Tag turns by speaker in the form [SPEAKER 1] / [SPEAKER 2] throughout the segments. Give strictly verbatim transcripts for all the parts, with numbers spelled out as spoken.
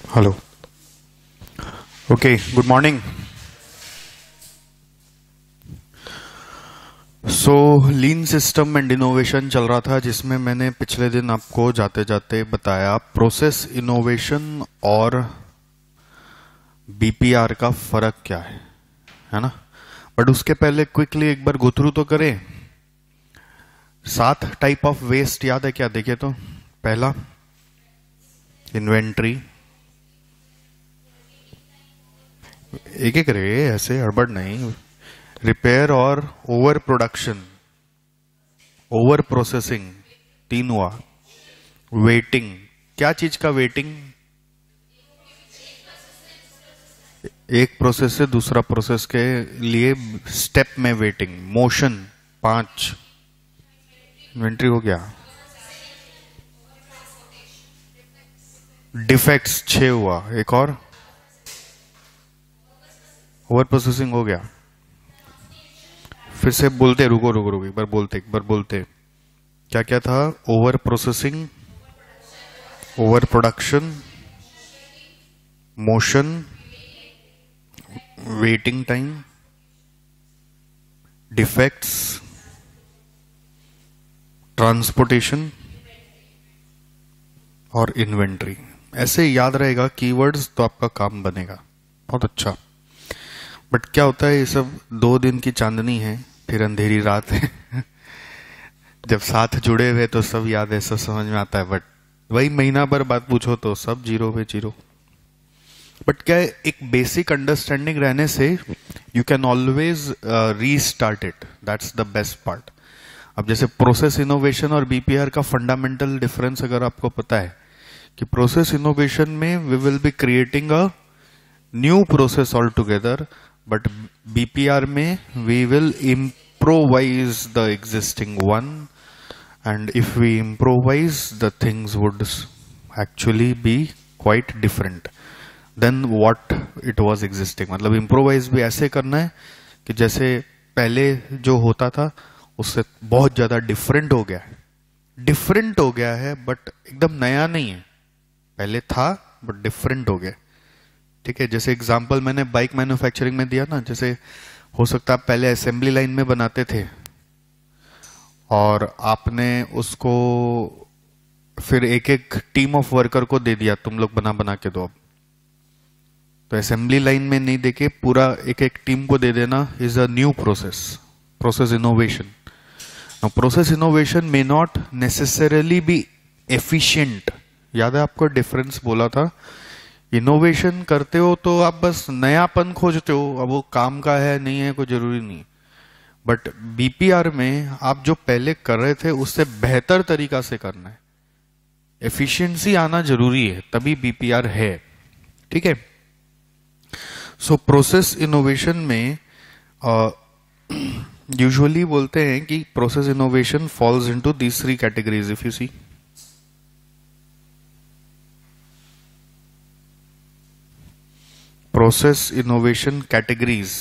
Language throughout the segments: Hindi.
[SPEAKER 1] Hello. Okay, good morning. So lean system and innovation चल रहा था, जिसमें मैंने पिछले दिन आपको जाते जाते बताया प्रोसेस इनोवेशन और बीपीआर का फर्क क्या है है ना। बट उसके पहले क्विकली एक बार गो थ्रू तो करें। सात टाइप ऑफ वेस्ट याद है क्या? देखिए तो पहला इन्वेंट्री, एक एक रे ऐसे हड़बड़ नहीं। रिपेयर और ओवर प्रोडक्शन, ओवर प्रोसेसिंग, तीन हुआ। वेटिंग, क्या चीज का वेटिंग? एक प्रोसेस से दूसरा प्रोसेस के लिए स्टेप में वेटिंग। मोशन, पांच। इन्वेंट्री हो गया। डिफेक्ट्स, छह हुआ। एक और, ओवर प्रोसेसिंग हो गया। फिर से बोलते, रुको रुको रुको एक बार बोलते एक बार बोलते क्या क्या था? Over processing, over production, motion, waiting time, defects, transportation और इन्वेंट्री। ऐसे याद रहेगा कीवर्ड्स तो आपका काम बनेगा बहुत अच्छा। बट क्या होता है, ये सब दो दिन की चांदनी है, फिर अंधेरी रात है। जब साथ जुड़े हुए तो सब याद है, सब समझ में आता है। बट वही महीना भर बात पूछो तो सब जीरो पे जीरो। बट क्या है, एक बेसिक अंडरस्टैंडिंग रहने से you can always restart it. That's the best part. अब जैसे प्रोसेस इनोवेशन और बीपीआर का फंडामेंटल डिफरेंस अगर आपको पता है कि प्रोसेस इनोवेशन में we will be creating a new process all together, but BPR में we will improvise the existing one, and if we improvise, the things would actually be quite different than what it was existing। मतलब improvise भी ऐसे करना है कि जैसे पहले जो होता था उससे बहुत ज्यादा डिफरेंट हो गया है। डिफरेंट हो गया है बट एकदम नया नहीं है, पहले था बट डिफरेंट हो गया। ठीक है, जैसे एग्जांपल मैंने बाइक मैन्युफैक्चरिंग में दिया ना, जैसे हो सकता है पहले असेंबली लाइन में बनाते थे और आपने उसको फिर एक एक टीम ऑफ वर्कर को दे दिया, तुम लोग बना बना के दो। अब तो असेंबली लाइन में नहीं देके पूरा एक एक टीम को दे देना is a new process, process innovation. Now process innovation may not necessarily be efficient. याद है आपको डिफरेंस बोला था? इनोवेशन करते हो तो आप बस नयापन खोजते हो, अब वो काम का है नहीं है कोई जरूरी नहीं। बट बीपीआर में आप जो पहले कर रहे थे उससे बेहतर तरीका से करना है, एफिशिएंसी आना जरूरी है, तभी बीपीआर है। ठीक है, सो प्रोसेस इनोवेशन में यूजुअली uh, बोलते हैं कि process innovation falls into these three categories. If you see, process innovation categories,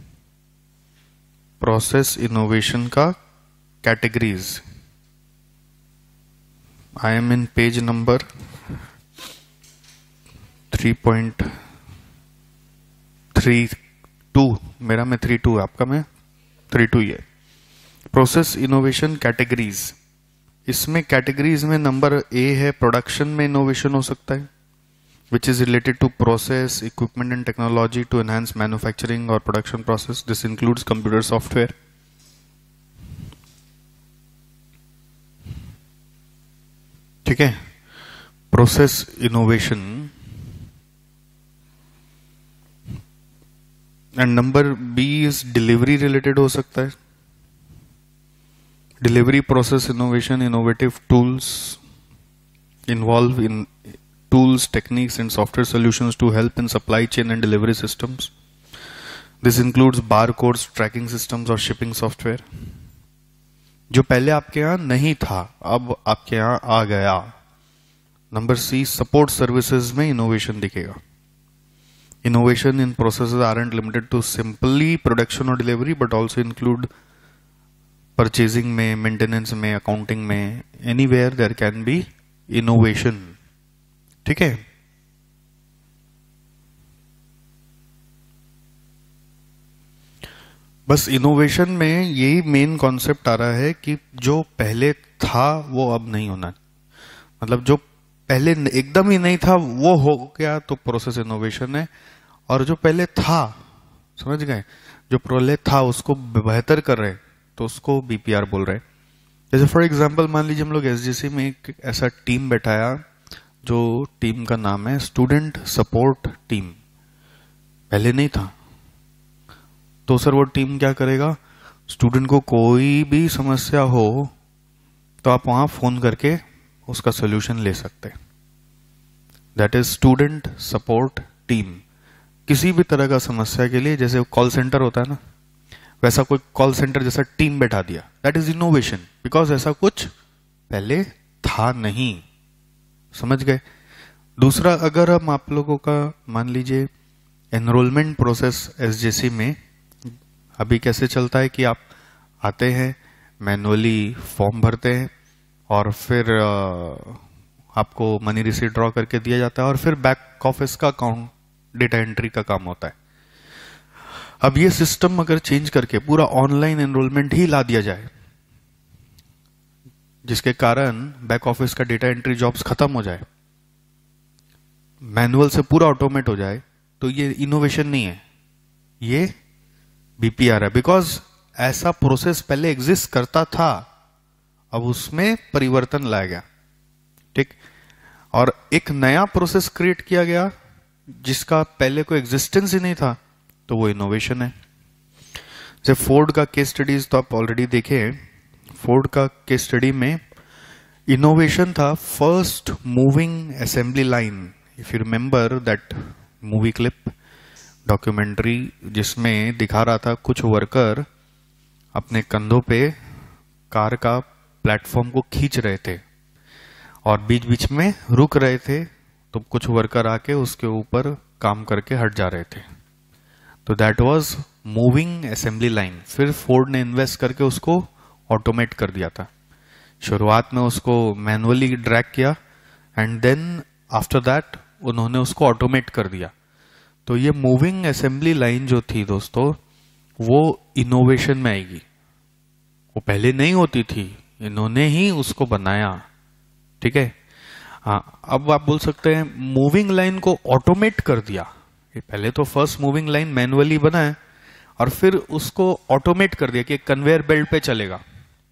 [SPEAKER 1] process innovation का categories. I am in page number three point three two, मेरा में थ्री टू है, आपका में थ्री टू ही है। प्रोसेस इनोवेशन कैटेगरीज, इसमें कैटेगरीज में नंबर ए है प्रोडक्शन में इनोवेशन हो सकता है, which is related to process, equipment and technology to enhance manufacturing or production process. This includes computer software. ठीक है, process innovation। and number B is delivery related हो सकता है। delivery process innovation, innovative tools involve in tools, techniques and software solutions to help in supply chain and delivery systems. This includes barcodes, tracking systems और shipping software। जो पहले आपके यहाँ नहीं था अब आपके यहाँ आ गया। नंबर सी, सपोर्ट सर्विसेज में इनोवेशन दिखेगा। Innovation in processes aren't limited to simply production और delivery, but also include purchasing में, मेंटेनेंस में, अकाउंटिंग में, anywhere there can be innovation. ठीक है, बस इनोवेशन में यही मेन कॉन्सेप्ट आ रहा है कि जो पहले था वो अब नहीं होना, मतलब जो पहले एकदम ही नहीं था वो हो गया तो प्रोसेस इनोवेशन है, और जो पहले था, समझ गए, जो पहले था उसको बेहतर कर रहे तो उसको बीपीआर बोल रहे हैं। जैसे फॉर एग्जांपल मान लीजिए हम लोग एसजीसी में एक ऐसा टीम बैठाया जो टीम का नाम है स्टूडेंट सपोर्ट टीम, पहले नहीं था, तो सर वो टीम क्या करेगा, स्टूडेंट को कोई भी समस्या हो तो आप वहां फोन करके उसका सोल्यूशन ले सकते हैं। That is student support team. किसी भी तरह का समस्या के लिए, जैसे कॉल सेंटर होता है ना, वैसा कोई कॉल सेंटर जैसा टीम बैठा दिया, दैट इज इनोवेशन, बिकॉज ऐसा कुछ पहले था नहीं, समझ गए। दूसरा, अगर हम आप लोगों का मान लीजिए एनरोलमेंट प्रोसेस एसजेसी में अभी कैसे चलता है कि आप आते हैं, मैनुअली फॉर्म भरते हैं और फिर आपको मनी रिसीट ड्रॉ करके दिया जाता है और फिर बैक ऑफिस का अकाउंट डेटा एंट्री का काम होता है। अब ये सिस्टम अगर चेंज करके पूरा ऑनलाइन एनरोलमेंट ही ला दिया जाए, जिसके कारण बैक ऑफिस का डेटा एंट्री जॉब्स खत्म हो जाए, मैनुअल से पूरा ऑटोमेट हो जाए, तो ये इनोवेशन नहीं है, ये बीपीआर है। बिकॉज ऐसा प्रोसेस पहले एग्जिस्ट करता था, अब उसमें परिवर्तन लाया गया, ठीक, और एक नया प्रोसेस क्रिएट किया गया जिसका पहले कोई एग्जिस्टेंस ही नहीं था, तो वो इनोवेशन है। जैसे फोर्ड का केस स्टडीज तो आप ऑलरेडी देखे हैं। फोर्ड का केस स्टडी में इनोवेशन था first moving assembly line. If you remember that movie clip documentary, जिसमें दिखा रहा था कुछ वर्कर अपने कंधों पे कार का प्लेटफॉर्म को खींच रहे थे और बीच बीच में रुक रहे थे, तो कुछ वर्कर आके उसके ऊपर काम करके हट जा रहे थे, तो that was moving assembly line. फिर फोर्ड ने इन्वेस्ट करके उसको ऑटोमेट कर दिया था। शुरुआत में उसको मैनुअली ड्रैग किया एंड देन आफ्टर दैट उन्होंने उसको ऑटोमेट कर दिया। तो ये मूविंग असेंबली लाइन जो थी दोस्तों, वो इनोवेशन में आएगी, वो पहले नहीं होती थी, इन्होंने ही उसको बनाया, ठीक है। हाँ, अब आप बोल सकते हैं मूविंग लाइन को ऑटोमेट कर दिया। ये पहले तो फर्स्ट मूविंग लाइन मैनुअली बना है और फिर उसको ऑटोमेट कर दिया कि कन्वेयर बेल्ट पे चलेगा,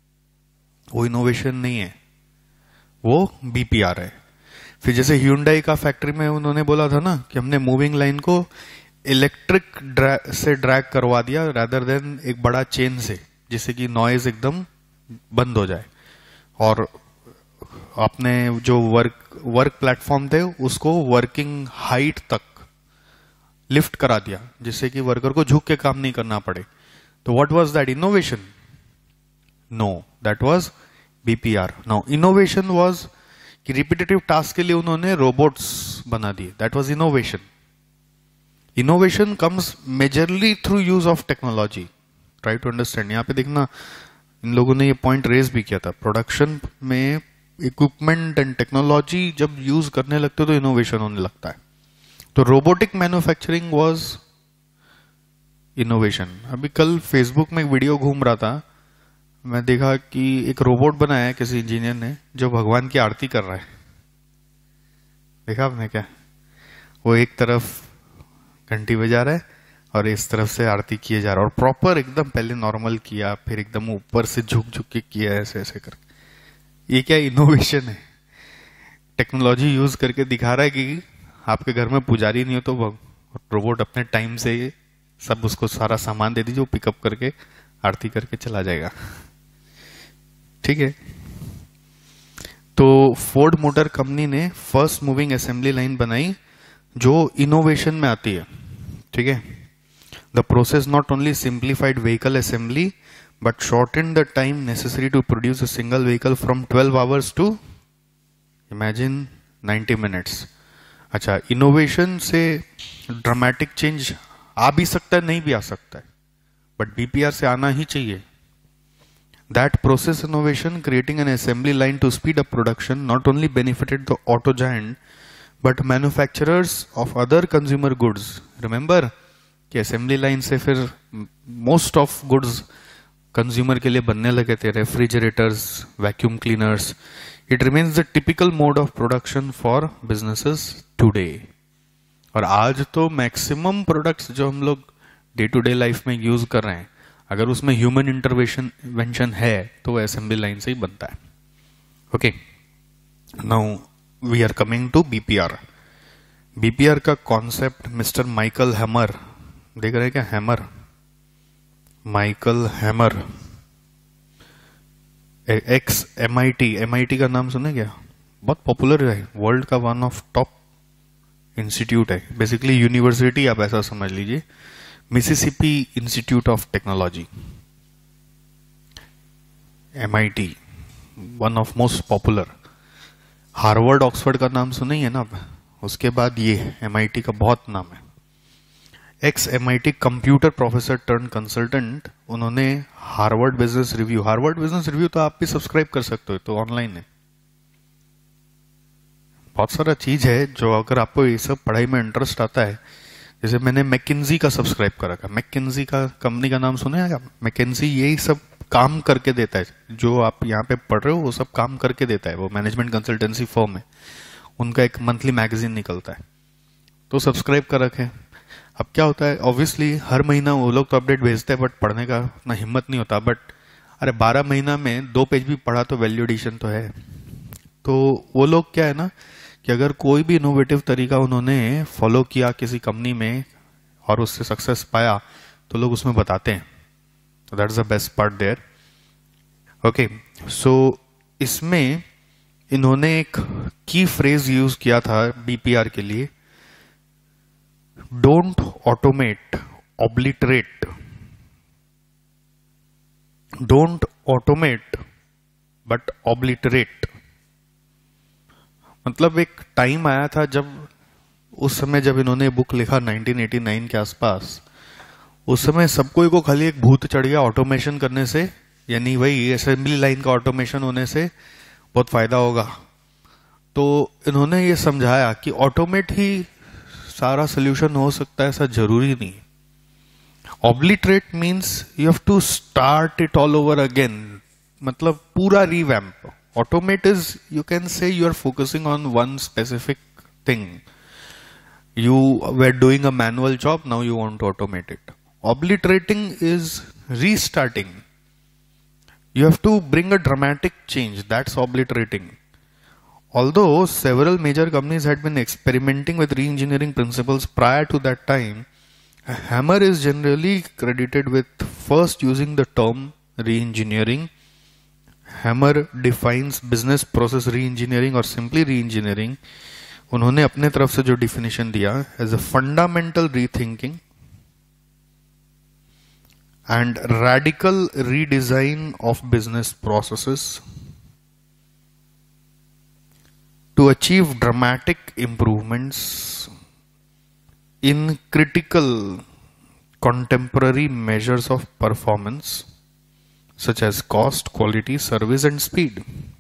[SPEAKER 1] वो इनोवेशन नहीं है, वो बीपीआर है। फिर जैसे ह्यूंडई का फैक्ट्री में उन्होंने बोला था ना कि हमने मूविंग लाइन को इलेक्ट्रिक ड्रैग से ड्रैग करवा दिया रादर देन एक बड़ा चेन से, जिससे कि नॉइज एकदम बंद हो जाए, और अपने जो वर्क वर्क प्लेटफॉर्म थे उसको वर्किंग हाइट तक लिफ्ट करा दिया, जिससे कि वर्कर को झुक के काम नहीं करना पड़े। तो what was that innovation? No, that was BPR. No, innovation was कि रिपीटेटिव टास्क के लिए उन्होंने रोबोट्स बना दिए, that was innovation. Innovation comes majorly through use of technology, try to understand. यहां पे देखना, इन लोगों ने ये पॉइंट रेज भी किया था, प्रोडक्शन में इक्विपमेंट एंड टेक्नोलॉजी जब यूज करने लगते तो इनोवेशन होने लगता है। तो रोबोटिक मैन्युफैक्चरिंग वाज इनोवेशन। अभी कल फेसबुक में एक वीडियो घूम रहा था, मैं देखा कि एक रोबोट बनाया है किसी इंजीनियर ने जो भगवान की आरती कर रहा है। देखा आपने क्या? वो एक तरफ घंटी बजा रहा है और इस तरफ से आरती किए जा रहा है, और प्रॉपर एकदम पहले नॉर्मल किया, फिर एकदम ऊपर से झुक झुक के किया, ऐसे ऐसे करके। ये क्या इनोवेशन है? टेक्नोलॉजी यूज करके दिखा रहा है कि आपके घर में पुजारी नहीं हो तो रोबोट अपने टाइम से सब उसको सारा सामान दे दीजिए, वो पिकअप करके आरती करके चला जाएगा, ठीक है। तो फोर्ड मोटर कंपनी ने फर्स्ट मूविंग असेंबली लाइन बनाई जो इनोवेशन में आती है, ठीक है। The process not only simplified vehicle assembly but shortened the time necessary to produce a single vehicle from twelve hours to imagine ninety minutes. अच्छा, इनोवेशन से ड्रामेटिक चेंज आ भी सकता है, नहीं भी आ सकता है, बट बीपीआर से आना ही चाहिए। That process innovation, creating an assembly line to speed up production, not only benefited the auto giant but manufacturers of other consumer goods. Remember, कि असेंबली लाइन से फिर मोस्ट ऑफ गुड्स कंज्यूमर के लिए बनने लगे थे, refrigerators, vacuum cleaners. It remains the typical mode of production for businesses today. और आज तो मैक्सिमम प्रोडक्ट्स जो हम लोग डे टू डे लाइफ में यूज कर रहे हैं, अगर उसमें ह्यूमन इंटरवेंशन है तो वो असेंबली लाइन से ही बनता है. Okay, now we are coming to BPR. BPR का कॉन्सेप्ट मिस्टर माइकल हैमर, देख रहे हैं क्या, Hammer, Michael Hammer, ex MIT. MIT का नाम सुने क्या? बहुत पॉपुलर है, वर्ल्ड का वन ऑफ टॉप इंस्टीट्यूट है. बेसिकली यूनिवर्सिटी आप ऐसा समझ लीजिए, Mississippi institute of technology, MIT, one of most popular. Harvard, Oxford का नाम सुने है ना आप, उसके बाद ये एमआईटी का बहुत नाम है. Ex MIT computer professor turn consultant, उन्होंने Harvard business review, Harvard business review तो आप भी सब्सक्राइब कर सकते हो, तो ऑनलाइन है. बहुत सारा चीज है जो अगर आपको ये सब पढ़ाई में इंटरेस्ट आता है, जैसे मैंने मैकिन्जी का सब्सक्राइब कर रखा. मैकिन्जी का कंपनी का नाम सुने हैं आप? मैकिन्जी यही सब काम करके देता है, जो आप यहाँ पे पढ़ रहे हो वो सब काम करके देता है. वो मैनेजमेंट कंसल्टेंसी फर्म है, उनका एक मंथली मैगजीन निकलता है, तो सब्सक्राइब कर रखे. अब क्या होता है, ऑब्वियसली हर महीना वो लोग तो अपडेट भेजते हैं, बट पढ़ने का उतना हिम्मत नहीं होता. बट अरे बारह महीना में दो पेज भी पढ़ा तो वैल्यू एडिशन तो है. तो वो लोग क्या है ना कि अगर कोई भी इनोवेटिव तरीका उन्होंने फॉलो किया किसी कंपनी में और उससे सक्सेस पाया, तो लोग उसमें बताते हैं. तो that's the best part there. Okay, so इसमें इन्होंने एक की फ्रेज यूज किया था बीपीआर के लिए, don't automate, obliterate. Don't automate but obliterate. मतलब एक टाइम आया था जब, उस समय जब इन्होंने बुक लिखा नाइनटीन एटी नाइन के आसपास, उस समय सबको को खाली एक भूत चढ़ गया ऑटोमेशन करने से, यानी वही असेंबली लाइन का ऑटोमेशन होने से बहुत फायदा होगा. तो इन्होंने ये समझाया कि ऑटोमेट ही सारा सोल्यूशन हो सकता है, ऐसा जरूरी नहीं. Obliterate means you have to start it all over again, मतलब पूरा revamp. Automate is, you can say you are focusing on one specific thing. You were doing a manual job, now you want to automate it. Obliterating is restarting. You have to bring a dramatic change. That's obliterating. Although several major companies had been experimenting with re-engineering principles prior to that time, Hammer is generally credited with first using the term re-engineering. Hammer defines business process re-engineering or simply re-engineering. उन्होंने अपने तरफ से जो डिफिनेशन दिया, as a fundamental rethinking and radical redesign of business processes to achieve dramatic improvements in critical contemporary measures of performance such as cost, quality, service and speed.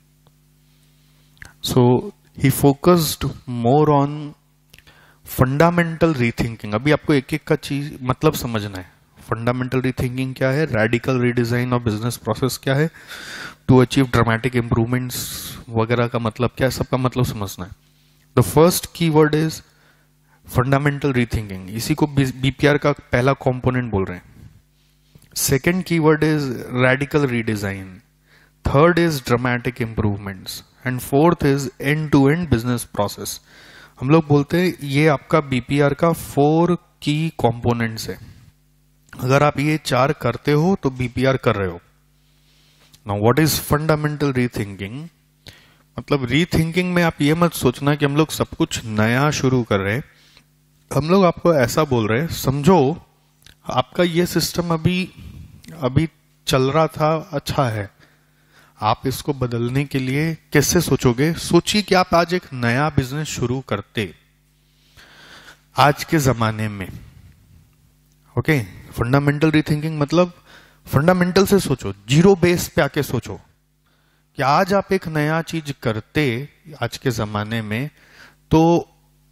[SPEAKER 1] So he focused more on fundamental rethinking. अभी आपको एक एक का चीज मतलब समझना है. फंडामेंटल रीथिंकिंग क्या है, radical redesign of business process क्या है, टू अचीव ड्रामेटिक इंप्रूवमेंट्स वगैरह का मतलब क्या है, सबका मतलब समझना है. The first keyword is fundamental rethinking. इसी को बीपीआर का पहला कंपोनेंट बोल रहे हैं. Second keyword is radical redesign. Third is dramatic improvements and fourth is end to end business process. हम लोग बोलते हैं ये आपका बीपीआर का फोर की कंपोनेंट्स है. अगर आप ये चार करते हो तो बीपीआर कर रहे हो. Now what is fundamental rethinking? मतलब रीथिंकिंग में आप ये मत सोचना कि हम लोग सब कुछ नया शुरू कर रहे हैं. हम लोग आपको ऐसा बोल रहे हैं, समझो आपका ये सिस्टम अभी अभी चल रहा था, अच्छा है, आप इसको बदलने के लिए कैसे सोचोगे. सोचिए कि आप आज एक नया बिजनेस शुरू करते आज के जमाने में. ओके, फंडामेंटल रीथिंकिंग मतलब फंडामेंटल से सोचो, जीरो बेस पे आके सोचो कि आज आप एक नया चीज करते आज के जमाने में, तो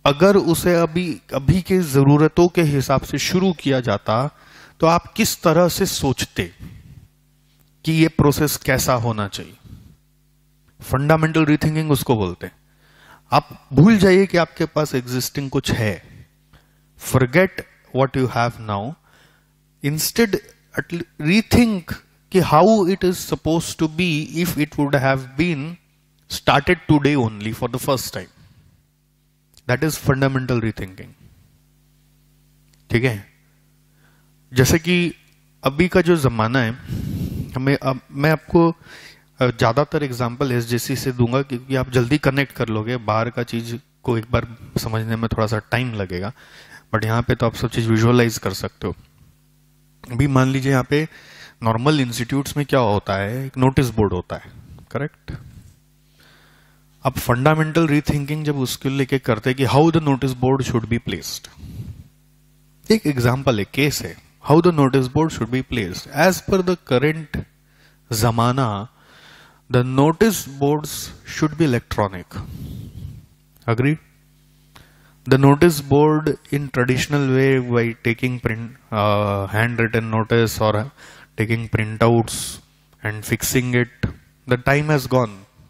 [SPEAKER 1] अगर उसे अभी अभी के जरूरतों के हिसाब से शुरू किया जाता तो आप किस तरह से सोचते कि ये प्रोसेस कैसा होना चाहिए? फंडामेंटल रीथिंकिंग उसको बोलते हैं। आप भूल जाइए कि आपके पास एग्जिस्टिंग कुछ है, forget what you have now, instead rethink कि how it is suppose to be if it would have been started today only for the first time. That is fundamental rethinking. ठीक है, जैसे कि अभी का जो जमाना है, हमें अब मैं आपको ज्यादातर एग्जांपल एसजेसी से दूंगा क्योंकि आप जल्दी कनेक्ट कर लोगे। बाहर का चीज को एक बार समझने में थोड़ा सा टाइम लगेगा, बट यहाँ पे तो आप सब चीज विजुअलाइज कर सकते हो। अभी मान लीजिए यहाँ पे नॉर्मल इंस्टीट्यूट्स में क्या होता है, एक नोटिस बोर्ड होता है, करेक्ट? अब फंडामेंटल रीथिंकिंग जब उसके लेके करते हैं कि how the notice board should be placed, एक एग्जांपल है, केस है, how the notice board should be placed as per the current जमाना, the notice boards should be electronic. Agree? The notice board in traditional way by taking print, uh, handwritten notice or taking printouts and fixing it, the time has gone.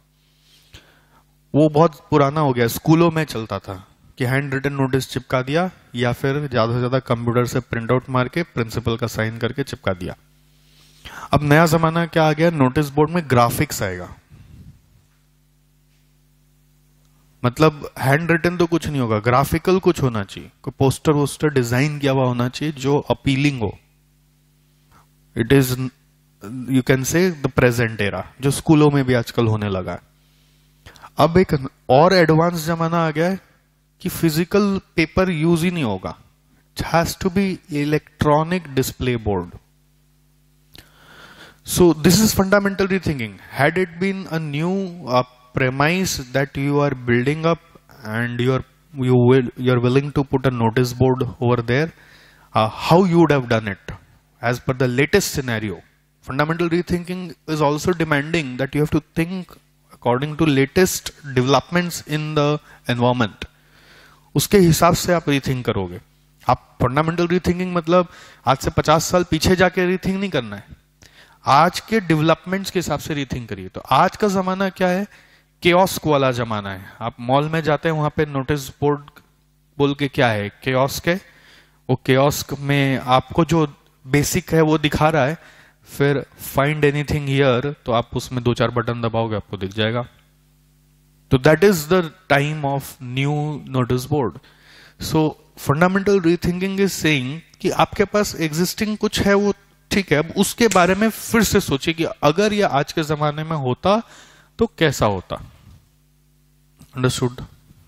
[SPEAKER 1] वो बहुत पुराना हो गया। स्कूलों में चलता था कि हैंड रिटन नोटिस चिपका दिया या फिर ज्यादा से ज्यादा कंप्यूटर से प्रिंट आउट मार के प्रिंसिपल का साइन करके चिपका दिया। अब नया जमाना क्या आ गया, नोटिस बोर्ड में ग्राफिक्स आएगा। मतलब हैंड रिटन तो कुछ नहीं होगा, ग्राफिकल कुछ होना चाहिए, कोई पोस्टर वोस्टर डिजाइन किया हुआ होना चाहिए जो अपीलिंग हो। It is you can say the present era, जो स्कूलों में भी आजकल होने लगा है। अब एक और एडवांस जमाना आ गया है कि फिजिकल पेपर यूज ही नहीं होगा, it has to be electronic display board. So this is fundamental rethinking. Had it been a new premise that you are building up and you are you will you are willing to put a notice board over there, uh, how you would have done it as per the latest scenario. Fundamental rethinking is also demanding that you have to think according to latest developments in the environment. उसके हिसाब से आप रीथिंक करोगे। आप फंडामेंटल रीथिंकिंग मतलब आज से पचास साल पीछे जाके रीथिंक नहीं करना है, आज के डेवलपमेंट्स के हिसाब से रीथिंक करिए। तो आज का जमाना क्या है, केओस्क वाला जमाना है। आप मॉल में जाते हैं, वहां पे नोटिस बोर्ड बोल के क्या है, केओस्क है। वो केओस्क में आपको जो बेसिक है वो दिखा रहा है, फिर फाइंड एनीथिंग हियर तो आप उसमें दो चार बटन दबाओगे, आपको दिख जाएगा। तो that is the time of new notice board. So fundamental rethinking is saying कि आपके पास एग्जिस्टिंग कुछ है, वो ठीक है, अब उसके बारे में फिर से सोचिए कि अगर ये आज के जमाने में होता तो कैसा होता। Understood?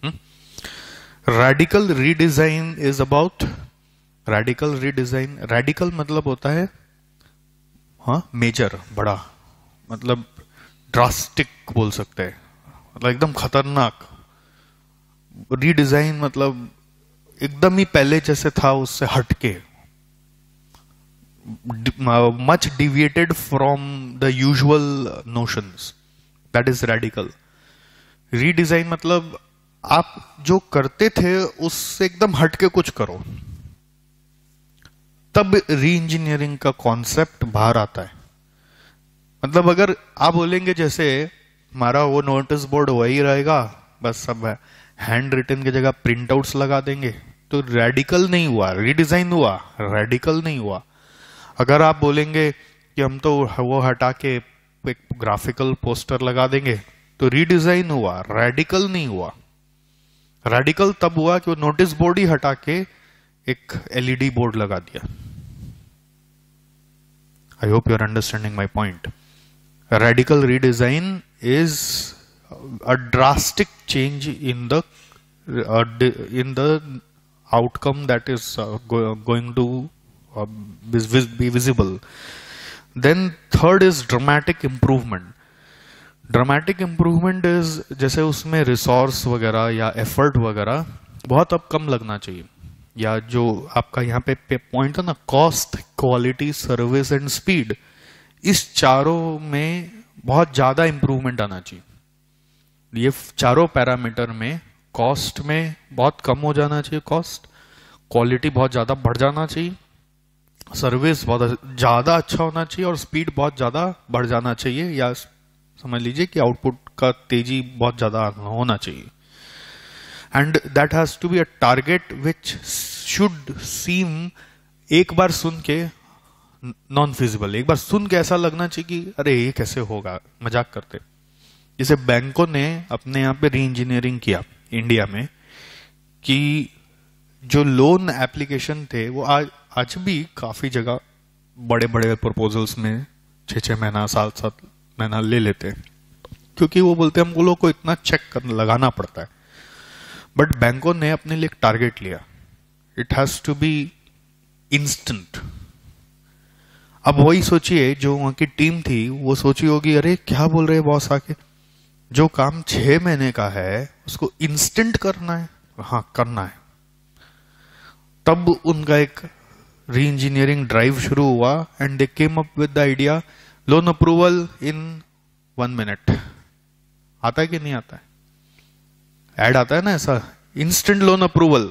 [SPEAKER 1] Radical redesign is about radical redesign. Radical मतलब होता है हाँ मेजर, बड़ा, मतलब ड्रास्टिक बोल सकते हैं, मतलब एकदम खतरनाक। रीडिजाइन मतलब एकदम ही पहले जैसे था उससे हटके, much deviated from the usual notions, that is radical. Redesign मतलब आप जो करते थे उससे एकदम हटके कुछ करो, तब री इंजीनियरिंग का कॉन्सेप्ट बाहर आता है। मतलब अगर आप बोलेंगे जैसे हमारा वो नोटिस बोर्ड वही रहेगा, बस सब हैंड रिटन की जगह प्रिंट आउट्स लगा देंगे, तो रेडिकल नहीं हुआ, रीडिजाइन हुआ, रेडिकल नहीं हुआ। अगर आप बोलेंगे कि हम तो वो हटा के एक ग्राफिकल पोस्टर लगा देंगे, तो रीडिजाइन हुआ, रेडिकल नहीं हुआ। रेडिकल तब हुआ कि वो नोटिस बोर्ड ही हटा के एक एलईडी बोर्ड लगा दिया। I hope you are understanding my point. Radical redesign is a drastic change in the in the outcome that is going to be visible. Then third is dramatic improvement. Dramatic improvement is जैसे उसमें रिसोर्स वगैरह या एफर्ट वगैरह बहुत अब कम लगना चाहिए, या जो आपका यहाँ पे, पे पॉइंट है ना, cost, quality, service and speed, इस चारों में बहुत ज्यादा इंप्रूवमेंट आना चाहिए। ये चारों पैरामीटर में कॉस्ट में बहुत कम हो जाना चाहिए, कॉस्ट क्वालिटी बहुत ज़्यादा बढ़ जाना चाहिए, सर्विस बहुत ज़्यादा अच्छा होना चाहिए और स्पीड बहुत ज़्यादा बढ़ जाना चाहिए, या समझ लीजिए कि आउटपुट का तेजी बहुत ज़्यादा होना चाहिए. And that has to be a target which should seem, एक बार सुन के नॉन फिजिबल, एक बार सुन के ऐसा लगना चाहिए कि अरे ये कैसे होगा, मजाक करते. जैसे बैंकों ने अपने यहाँ पे री इंजीनियरिंग किया इंडिया में कि जो लोन एप्लीकेशन थे वो आज आज भी काफी जगह बड़े बड़े प्रपोजल्स में छः छः महीना सात सात महीना ले लेते हैं, क्योंकि वो बोलते हैं हम लोग को इतना चेक कर लगाना पड़ता है. बट बैंकों ने अपने लिए एक टारगेट लिया, it has to be instant. अब वही सोचिए, जो वहां की टीम थी वो सोची होगी अरे क्या बोल रहे हैं बॉस आके, जो काम छह महीने का है उसको इंस्टेंट करना है. हाँ करना है. तब उनका एक री इंजीनियरिंग ड्राइव शुरू हुआ and they came up with the idea loan approval in one minute. आता है कि नहीं आता है? ऐड आता है ना ऐसा, इंस्टेंट लोन अप्रूवल.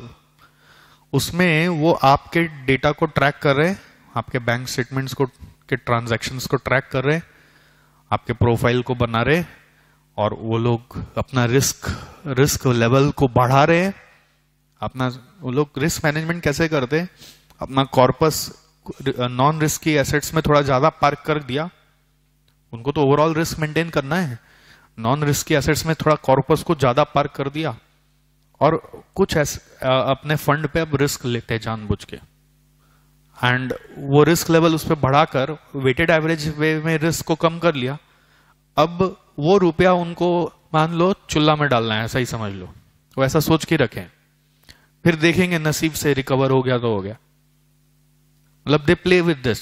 [SPEAKER 1] उसमें वो आपके डेटा को ट्रैक कर रहे हैं, आपके बैंक स्टेटमेंट्स को के ट्रांजैक्शंस को ट्रैक कर रहे हैं, आपके प्रोफाइल को बना रहे हैं, और वो लोग अपना रिस्क रिस्क लेवल को बढ़ा रहे हैं. अपना वो लोग रिस्क मैनेजमेंट कैसे करते हैं, अपना कॉर्पस नॉन रिस्की एसेट्स में थोड़ा ज्यादा पार्क कर दिया. उनको तो ओवरऑल रिस्क मेंटेन करना है, नॉन रिस्की एसेट्स में थोड़ा कॉर्पस को ज्यादा पार्क कर दिया, और कुछ अपने फंड पे अब रिस्क लेते हैं जानबूझ के, एंड वो रिस्क लेवल उस पर बढ़ाकर वेटेड एवरेज वे में रिस्क को कम कर लिया. अब वो रुपया उनको मान लो चुल्ला में डालना है, ऐसा ही समझ लो, वो ऐसा सोच के रखें, फिर देखेंगे नसीब से रिकवर हो गया तो हो गया. मतलब they play with this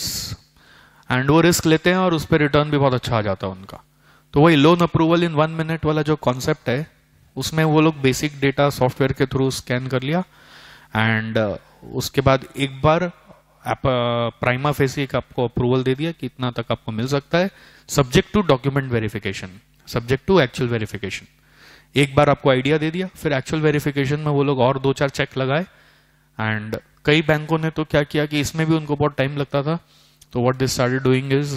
[SPEAKER 1] and वो रिस्क लेते हैं और उस पर रिटर्न भी बहुत अच्छा आ जाता है उनका. तो वही loan approval in one minute वाला जो कॉन्सेप्ट है, उसमें वो लोग बेसिक डेटा सॉफ्टवेयर के थ्रू स्कैन कर लिया, एंड uh, उसके बाद एक बार आप प्राइमा फेसी एक आपको अप्रूवल दे दिया कि इतना तक आपको मिल सकता है, subject to document verification, subject to actual verification. एक बार आपको आइडिया दे दिया, फिर एक्चुअल वेरिफिकेशन में वो लोग और दो चार चेक लगाए. एंड कई बैंकों ने तो क्या किया कि इसमें भी उनको बहुत टाइम लगता था, तो what they started doing is,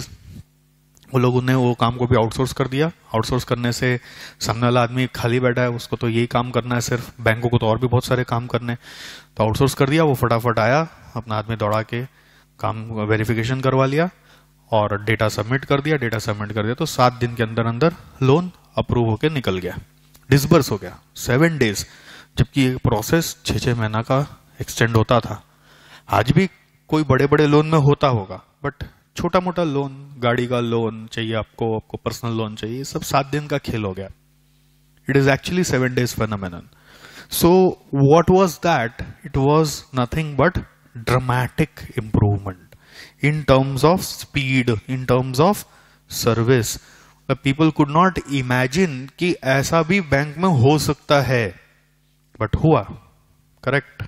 [SPEAKER 1] वो लोगों ने वो काम को भी आउटसोर्स कर दिया. आउटसोर्स करने से सामने वाला आदमी खाली बैठा है, उसको तो यही काम करना है सिर्फ, बैंकों को तो और भी बहुत सारे काम करने, तो आउटसोर्स कर दिया. वो फटाफट आया, अपना आदमी दौड़ा के काम वेरिफिकेशन करवा लिया और डेटा सबमिट कर दिया. डेटा सबमिट कर दिया तो सात दिन के अंदर अंदर लोन अप्रूव होकर निकल गया, डिसबर्स हो गया, सेवन डेज. जबकि ये प्रोसेस छः छः महीना का एक्सटेंड होता था. आज भी कोई बड़े बड़े लोन में होता होगा, बट छोटा मोटा लोन, गाड़ी का लोन चाहिए आपको, आपको पर्सनल लोन चाहिए, सब सात दिन का खेल हो गया. It is actually seven days phenomenon. So what was that? It was nothing but dramatic improvement in terms of speed, in terms of service. People could not imagine कि ऐसा भी बैंक में हो सकता है, बट हुआ. करेक्ट.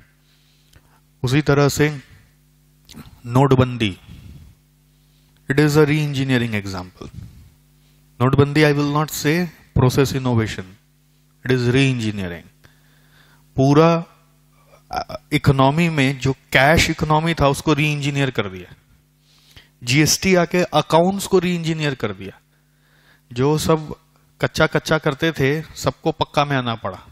[SPEAKER 1] उसी तरह से नोटबंदी, it is a re-engineering example. नोटबंदी, I will not say process innovation, it is re-engineering. पूरा इकोनॉमी में जो कैश इकोनॉमी था उसको री इंजीनियर कर दिया. जीएसटी आके अकाउंट्स को री इंजीनियर कर दिया. जो सब कच्चा कच्चा करते थे सबको पक्का में आना पड़ा,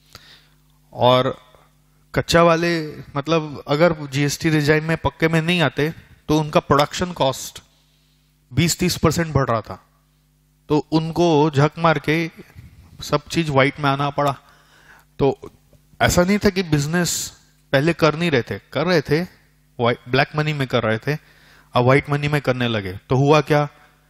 [SPEAKER 1] और कच्चा वाले मतलब अगर जीएसटी रिजाइम में पक्के में नहीं आते तो उनका प्रोडक्शन कॉस्ट बीस तीस परसेंट बढ़ रहा था, तो उनको झक मार के सब चीज व्हाइट में आना पड़ा. तो ऐसा नहीं था कि बिजनेस पहले कर नहीं रहे थे, कर रहे थे, ब्लैक मनी में कर रहे थे, अब व्हाइट मनी में करने लगे. तो हुआ क्या?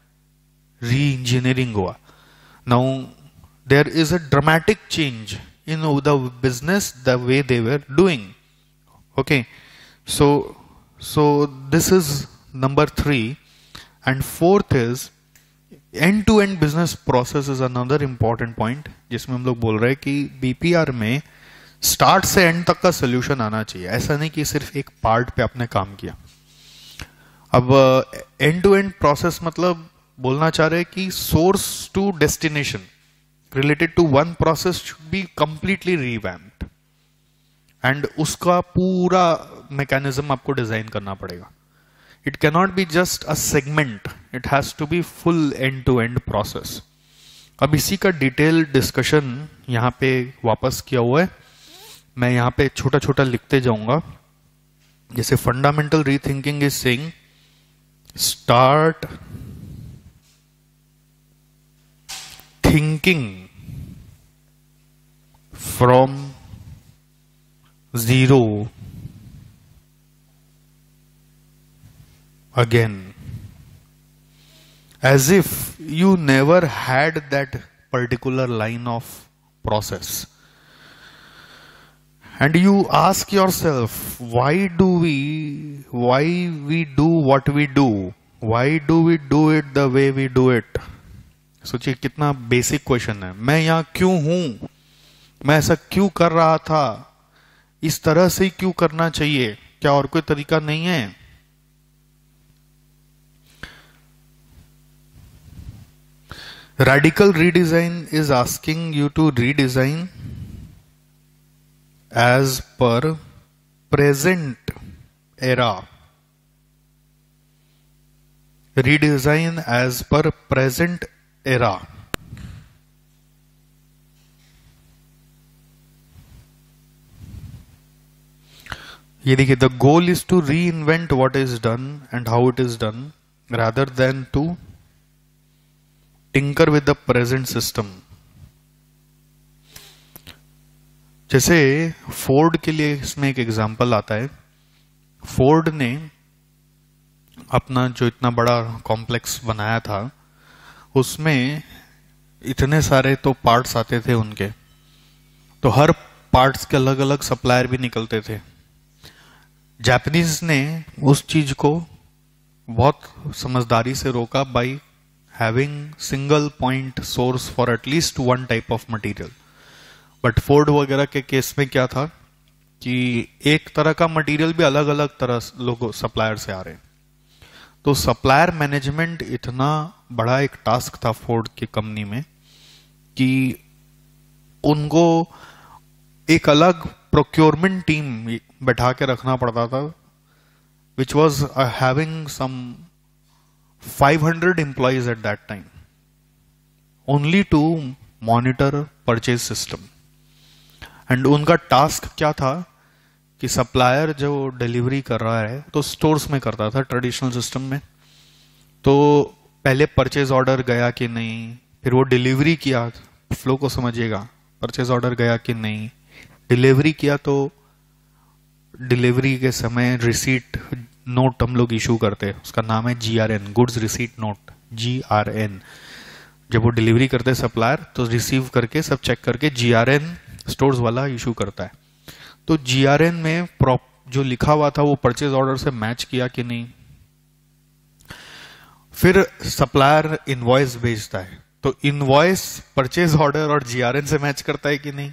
[SPEAKER 1] री इंजीनियरिंग हुआ. Now there is a dramatic change in the business, the way they were doing. Okay, so so this is number three. And fourth is end-to-end business process is another important point, जिसमें हम लोग बोल रहे हैं कि बीपीआर में स्टार्ट से एंड तक का सोल्यूशन आना चाहिए. ऐसा नहीं कि सिर्फ एक पार्ट पे आपने काम किया. अब एंड टू एंड प्रोसेस मतलब बोलना चाह रहे हैं कि source to destination, related to one process should be completely revamped, and उसका पूरा mechanism आपको डिजाइन करना पड़ेगा. It cannot be just a segment, it has to be full end to end process. अब इसी का डिटेल डिस्कशन यहाँ पे वापस किया हुआ है. मैं यहाँ पे छोटा छोटा लिखते जाऊंगा. जैसे fundamental rethinking is saying start thinking from zero again, as if you never had that particular line of process, and you ask yourself, why do we why we do what we do, why do we do it the way we do it. सोचिए कितना बेसिक क्वेश्चन है. मैं यहां क्यों हूं, मैं ऐसा क्यों कर रहा था, इस तरह से क्यों करना चाहिए, क्या और कोई तरीका नहीं है. Radical redesign is asking you to redesign as per present era. Redesign as per present era. ये देखिए, the goal is to reinvent what is done and how it is done rather than to tinker with the present system. जैसे फोर्ड के लिए इसमें एक एग्जांपल आता है. फोर्ड ने अपना जो इतना बड़ा कॉम्प्लेक्स बनाया था उसमें इतने सारे तो पार्ट्स आते थे उनके, तो हर पार्ट्स के अलग अलग सप्लायर भी निकलते थे. जापानीज ने उस चीज को बहुत समझदारी से रोका by having single point source for at least one type of material. But Ford वगैरह के केस में क्या था कि एक तरह का मटेरियल भी अलग अलग तरह लोगों सप्लायर से आ रहे हैं. तो सप्लायर मैनेजमेंट इतना बड़ा एक टास्क था फोर्ड की कंपनी में कि उनको एक अलग प्रोक्योरमेंट टीम बैठा के रखना पड़ता था, which was having some five hundred employees at that time, only to monitor purchase system. And उनका टास्क क्या था कि सप्लायर जो डिलीवरी कर रहा है तो स्टोर्स में करता था ट्रेडिशनल सिस्टम में. तो पहले परचेज ऑर्डर गया कि नहीं, फिर वो डिलीवरी किया, फ्लो को समझिएगा, परचेज ऑर्डर गया कि नहीं, डिलीवरी किया तो डिलीवरी के समय रिसीट नोट हम लोग इशू करते हैं, उसका नाम है G R N, goods receipt note, G R N. जब वो डिलीवरी करते हैं सप्लायर तो रिसीव करके सब चेक करके जी आर एन स्टोर्स वाला इशू करता है. तो जी आर एन में प्रॉप जो लिखा हुआ था वो परचेज ऑर्डर से मैच किया कि नहीं. फिर सप्लायर इनवॉइस भेजता है तो इनवॉइस परचेज ऑर्डर और जी आर एन से मैच करता है कि नहीं.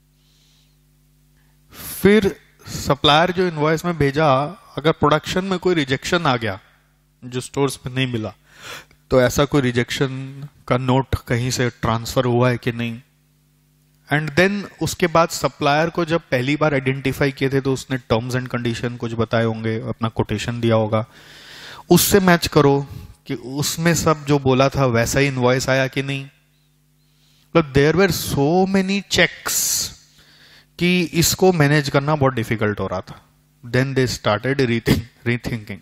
[SPEAKER 1] फिर सप्लायर जो इनवॉइस में भेजा, अगर प्रोडक्शन में कोई रिजेक्शन आ गया जो स्टोर्स में नहीं मिला, तो ऐसा कोई रिजेक्शन का नोट कहीं से ट्रांसफर हुआ है कि नहीं. एंड देन उसके बाद सप्लायर को जब पहली बार आइडेंटिफाई किए थे तो उसने टर्म्स एंड कंडीशन कुछ बताए होंगे, अपना कोटेशन दिया होगा, उससे मैच करो कि उसमें सब जो बोला था वैसा ही इनवॉइस आया कि नहीं. But there were so many checks कि इसको मैनेज करना बहुत डिफिकल्ट हो रहा था. Then they started rethinking.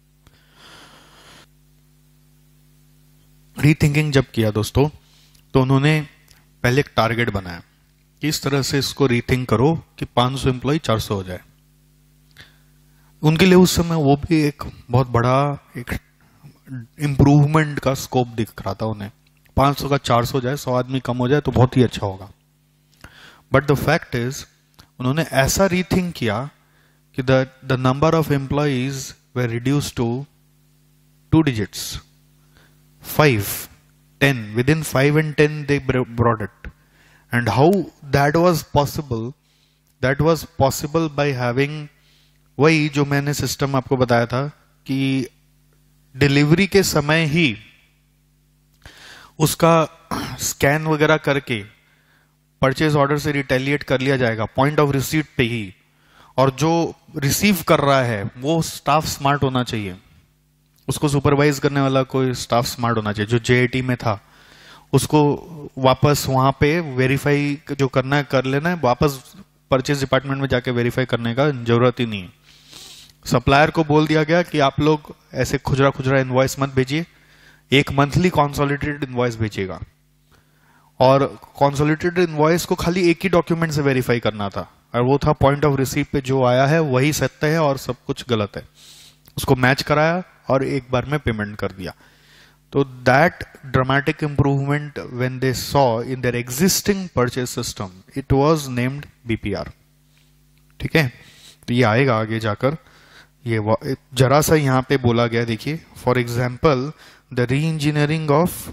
[SPEAKER 1] Rethinking जब किया दोस्तों तो उन्होंने पहले एक टारगेट बनाया कि इस तरह से इसको रीथिंक करो कि पाँच सौ एम्प्लॉय चार सौ हो जाए. उनके लिए उस समय वो भी एक बहुत बड़ा एक इम्प्रूवमेंट का स्कोप दिख रहा था उन्हें. पाँच सौ का चार सौ हो जाए, सौ आदमी कम हो जाए तो बहुत ही अच्छा होगा. बट द फैक्ट इज उन्होंने ऐसा रीथिंक किया कि the the number of employees were reduce to two digits, five, ten. Within five and ten they brought it. And how that was possible? That was possible by having वही जो मैंने सिस्टम आपको बताया था कि डिलीवरी के समय ही उसका स्कैन वगैरह करके परचेज ऑर्डर से रिटेलिएट कर लिया जाएगा पॉइंट ऑफ रिसीट पे ही, और जो रिसीव कर रहा है वो स्टाफ स्मार्ट होना चाहिए, उसको सुपरवाइज करने वाला कोई स्टाफ स्मार्ट होना चाहिए। जो जेआईटी में था उसको वापस वहां पे वेरीफाई जो करना है कर लेना है, वापस परचेज डिपार्टमेंट में जाके वेरीफाई करने का जरूरत ही नहीं है। सप्लायर को बोल दिया गया कि आप लोग ऐसे खुजरा खुजरा इनवॉइस मत भेजिए, एक मंथली कॉन्सोलिडेटेड इनवॉइस भेजिएगा, और कॉन्सोलिडेटेड इनवॉइस को खाली एक ही डॉक्यूमेंट से वेरीफाई करना था, और वो था पॉइंट ऑफ रिसीट पे जो आया है वही सत्य है और सब कुछ गलत है। उसको मैच कराया और एक बार में पेमेंट कर दिया। तो that dramatic improvement when they saw in their existing purchase system, it was named BPR. ठीक है, तो ये आएगा आगे जाकर, ये जरा सा यहां पे बोला गया, देखिए, for example the reengineering of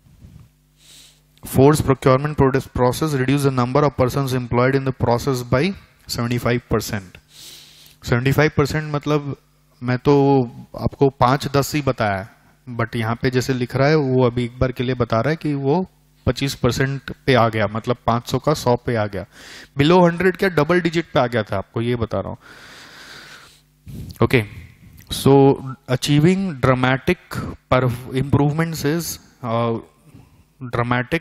[SPEAKER 1] force procurement process reduce the number of persons employed in the process by seventy-five percent. seventy-five percent मतलब मैं तो आपको पांच दस ही बताया, बट यहाँ पे जैसे लिख रहा है वो अभी एक बार के लिए बता रहा है कि वो पच्चीस परसेंट पे आ गया, मतलब पांच सौ का सौ पे आ गया, बिलो हंड्रेड क्या डबल डिजिट पे आ गया था, आपको ये बता रहा हूं। Okay, so achieving dramatic improvements is dramatic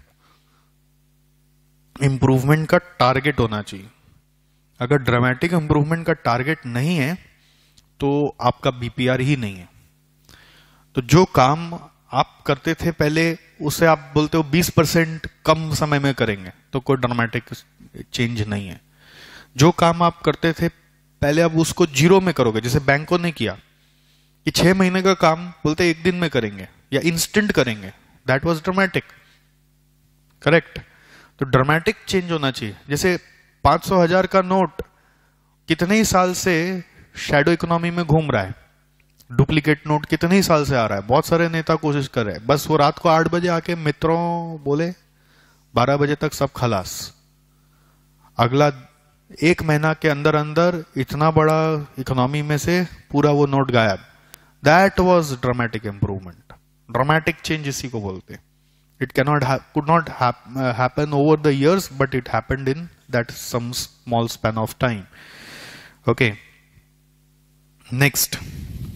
[SPEAKER 1] improvement का टारगेट होना चाहिए। अगर ड्रामेटिक इंप्रूवमेंट का टारगेट नहीं है तो आपका बीपीआर ही नहीं है। तो जो काम आप करते थे पहले उसे आप बोलते हो बीस परसेंट कम समय में करेंगे, तो कोई ड्रामेटिक चेंज नहीं है। जो काम आप करते थे पहले अब उसको जीरो में करोगे, जैसे बैंकों ने किया कि छह महीने का काम बोलते एक दिन में करेंगे या इंस्टेंट करेंगे, दैट वाज ड्रामेटिक, करेक्ट। तो ड्रामेटिक चेंज होना चाहिए। जैसे पांच सौ हजार का नोट कितने ही साल से शैडो इकोनॉमी में घूम रहा है, डुप्लीकेट नोट कितने ही साल से आ रहा है, बहुत सारे नेता कोशिश कर रहे हैं, बस वो रात को आठ बजे आके मित्रों बोले बारह बजे तक सब खलास, अगला एक महीना के अंदर अंदर इतना बड़ा इकोनॉमी में से पूरा वो नोट गायब। That was dramatic improvement. Dramatic change इसी को बोलते हैं। It cannot could not happen over the years, but it happened in that some small span of time. Okay, next,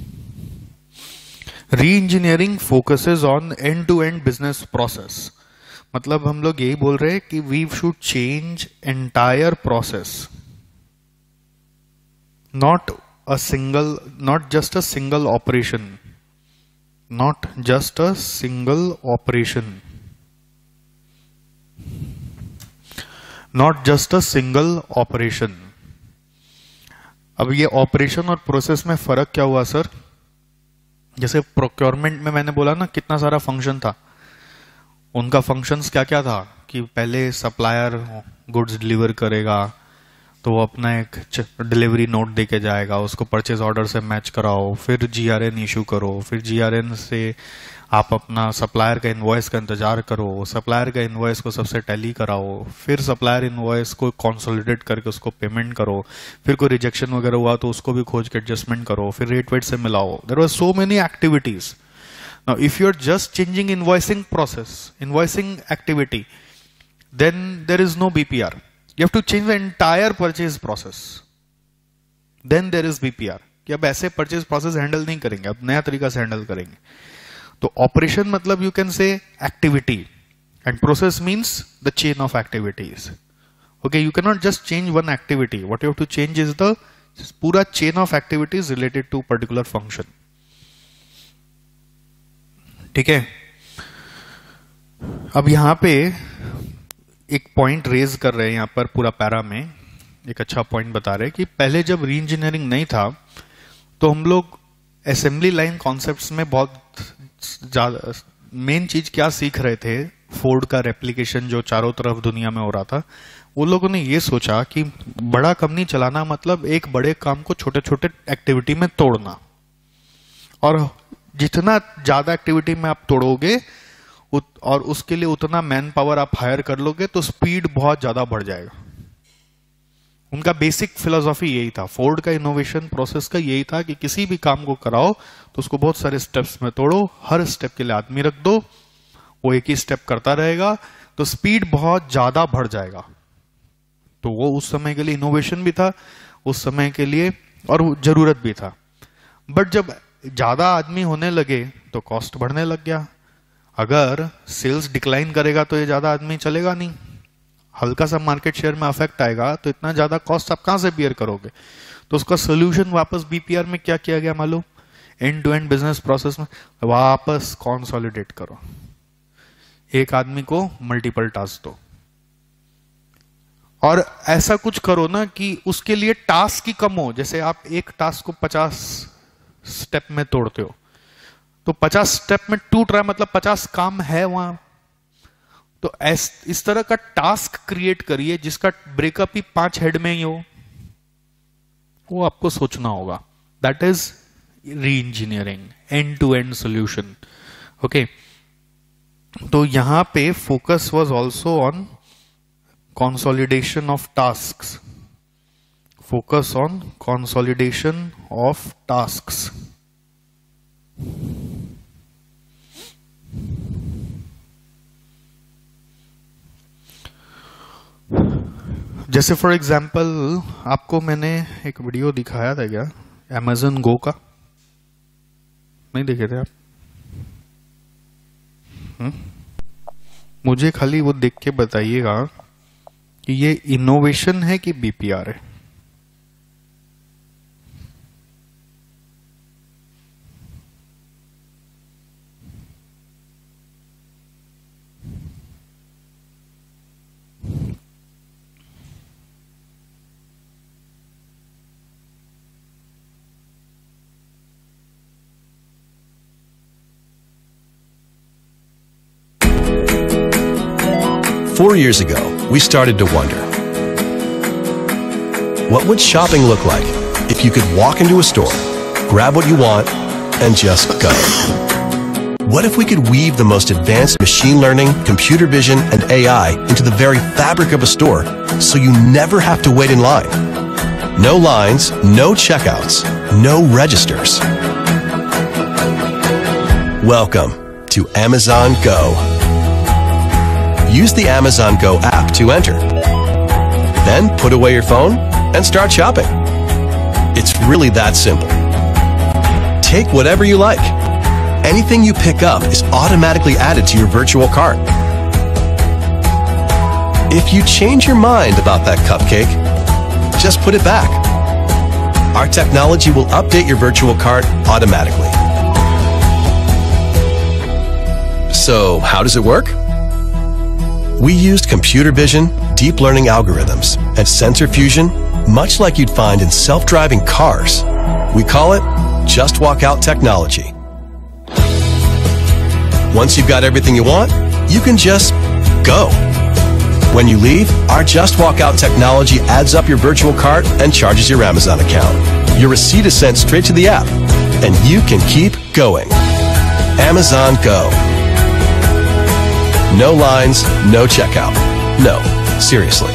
[SPEAKER 1] reengineering focuses on end to end business process. मतलब हम लोग यही बोल रहे हैं कि we should change entire process, not a single, not just a single operation, not just a single operation, not just a single operation। अब ये ऑपरेशन और प्रोसेस में फर्क क्या हुआ सर? जैसे प्रोक्योरमेंट में मैंने बोला ना कितना सारा फंक्शन था, उनका फंक्शंस क्या क्या था कि पहले सप्लायर गुड्स डिलीवर करेगा तो वो अपना एक डिलीवरी नोट देके जाएगा, उसको परचेज ऑर्डर से मैच कराओ, फिर जीआरएन इशू करो, फिर जीआरएन से आप अपना सप्लायर का इनवॉइस का इंतजार करो, सप्लायर का इनवॉइस को सबसे टैली कराओ, फिर सप्लायर इनवॉइस को कंसोलिडेट करके उसको पेमेंट करो, फिर कोई रिजेक्शन वगैरह हुआ तो उसको भी खोज के एडजस्टमेंट करो, फिर रेट वेट से मिलाओ। There was so many activities. Now if you are just changing invoicing process, invoicing activity, then there is no B P R. You have to change the entire purchase process. Then there is B P R. कि अब ऐसे परचेज प्रोसेस हैंडल नहीं करेंगे, अब नया तरीका से हैंडल करेंगे। तो ऑपरेशन मतलब you can say activity, and process means the chain of activities. Okay, you can not just change one activity, what you have to change is the पूरा chain of activities related to particular function. ठीक है, अब यहां पे एक पॉइंट रेज कर रहे हैं, यहां पर पूरा पैरा में एक अच्छा पॉइंट बता रहे हैं कि पहले जब री इंजीनियरिंग नहीं था तो हम लोग असेंबली लाइन कॉन्सेप्ट्स में बहुत ज्यादा मेन चीज क्या सीख रहे थे, फोर्ड का रेप्लिकेशन जो चारों तरफ दुनिया में हो रहा था, वो लोगों ने ये सोचा कि बड़ा कंपनी चलाना मतलब एक बड़े काम को छोटे छोटे एक्टिविटी में तोड़ना, और जितना ज्यादा एक्टिविटी में आप तोड़ोगे और उसके लिए उतना मैन पावर आप हायर कर लोगे तो स्पीड बहुत ज्यादा बढ़ जाएगा। उनका बेसिक फिलोसॉफी यही था, फोर्ड का इनोवेशन प्रोसेस का यही था कि किसी भी काम को कराओ तो उसको बहुत सारे स्टेप्स में तोड़ो, हर स्टेप के लिए आदमी रख दो, वो एक ही स्टेप करता रहेगा, तो स्पीड बहुत ज्यादा बढ़ जाएगा। तो वो उस समय के लिए इनोवेशन भी था, उस समय के लिए, और जरूरत भी था। बट जब ज्यादा आदमी होने लगे तो कॉस्ट बढ़ने लग गया। अगर सेल्स डिक्लाइन करेगा तो ये ज्यादा आदमी चलेगा नहीं, हल्का सा मार्केट शेयर में अफेक्ट आएगा तो इतना ज्यादा कॉस्ट आप कहां से बियर करोगे। तो उसका सोल्यूशन वापस बीपीआर में क्या किया गया मालूम, end to end business process में वापस कंसोलिडेट करो, एक आदमी को मल्टीपल टास्क दो, और ऐसा कुछ करो ना कि उसके लिए टास्क ही कम हो। जैसे आप एक टास्क को पचास स्टेप में तोड़ते हो, तो पचास स्टेप में टूट रहा है, मतलब पचास काम है वहां। तो ऐस, इस तरह का टास्क क्रिएट करिए जिसका ब्रेकअप ही पांच हेड में ही हो, वो आपको सोचना होगा। That is reengineering, end to end solution. Okay, तो यहां पे focus was also on consolidation of tasks, focus on consolidation of tasks. जैसे फॉर एग्जाम्पल आपको मैंने एक वीडियो दिखाया था क्या, Amazon Go का, नहीं देखे थे आप? हुँ? मुझे खाली वो देख के बताइएगा कि ये इनोवेशन है कि बीपीआर है।
[SPEAKER 2] Four years ago, we started to wonder, what would shopping look like if you could walk into a store, grab what you want, and just go? What if we could weave the most advanced machine learning, computer vision, and A I into the very fabric of a store so you never have to wait in line? No lines, no checkouts, no registers. Welcome to Amazon Go. Use the Amazon Go app to enter. Then put away your phone and start shopping. It's really that simple. Take whatever you like. Anything you pick up is automatically added to your virtual cart. If you change your mind about that cupcake, just put it back. Our technology will update your virtual cart automatically. So, how does it work? We used computer vision, deep learning algorithms, and sensor fusion, much like you'd find in self-driving cars. We call it Just Walk Out technology. Once you've got everything you want, you can just go. When you leave, our Just Walk Out technology adds up your virtual cart and charges your Amazon account. Your receipt is sent straight to the app, and you can keep going. Amazon Go. No lines, no checkout. No, seriously.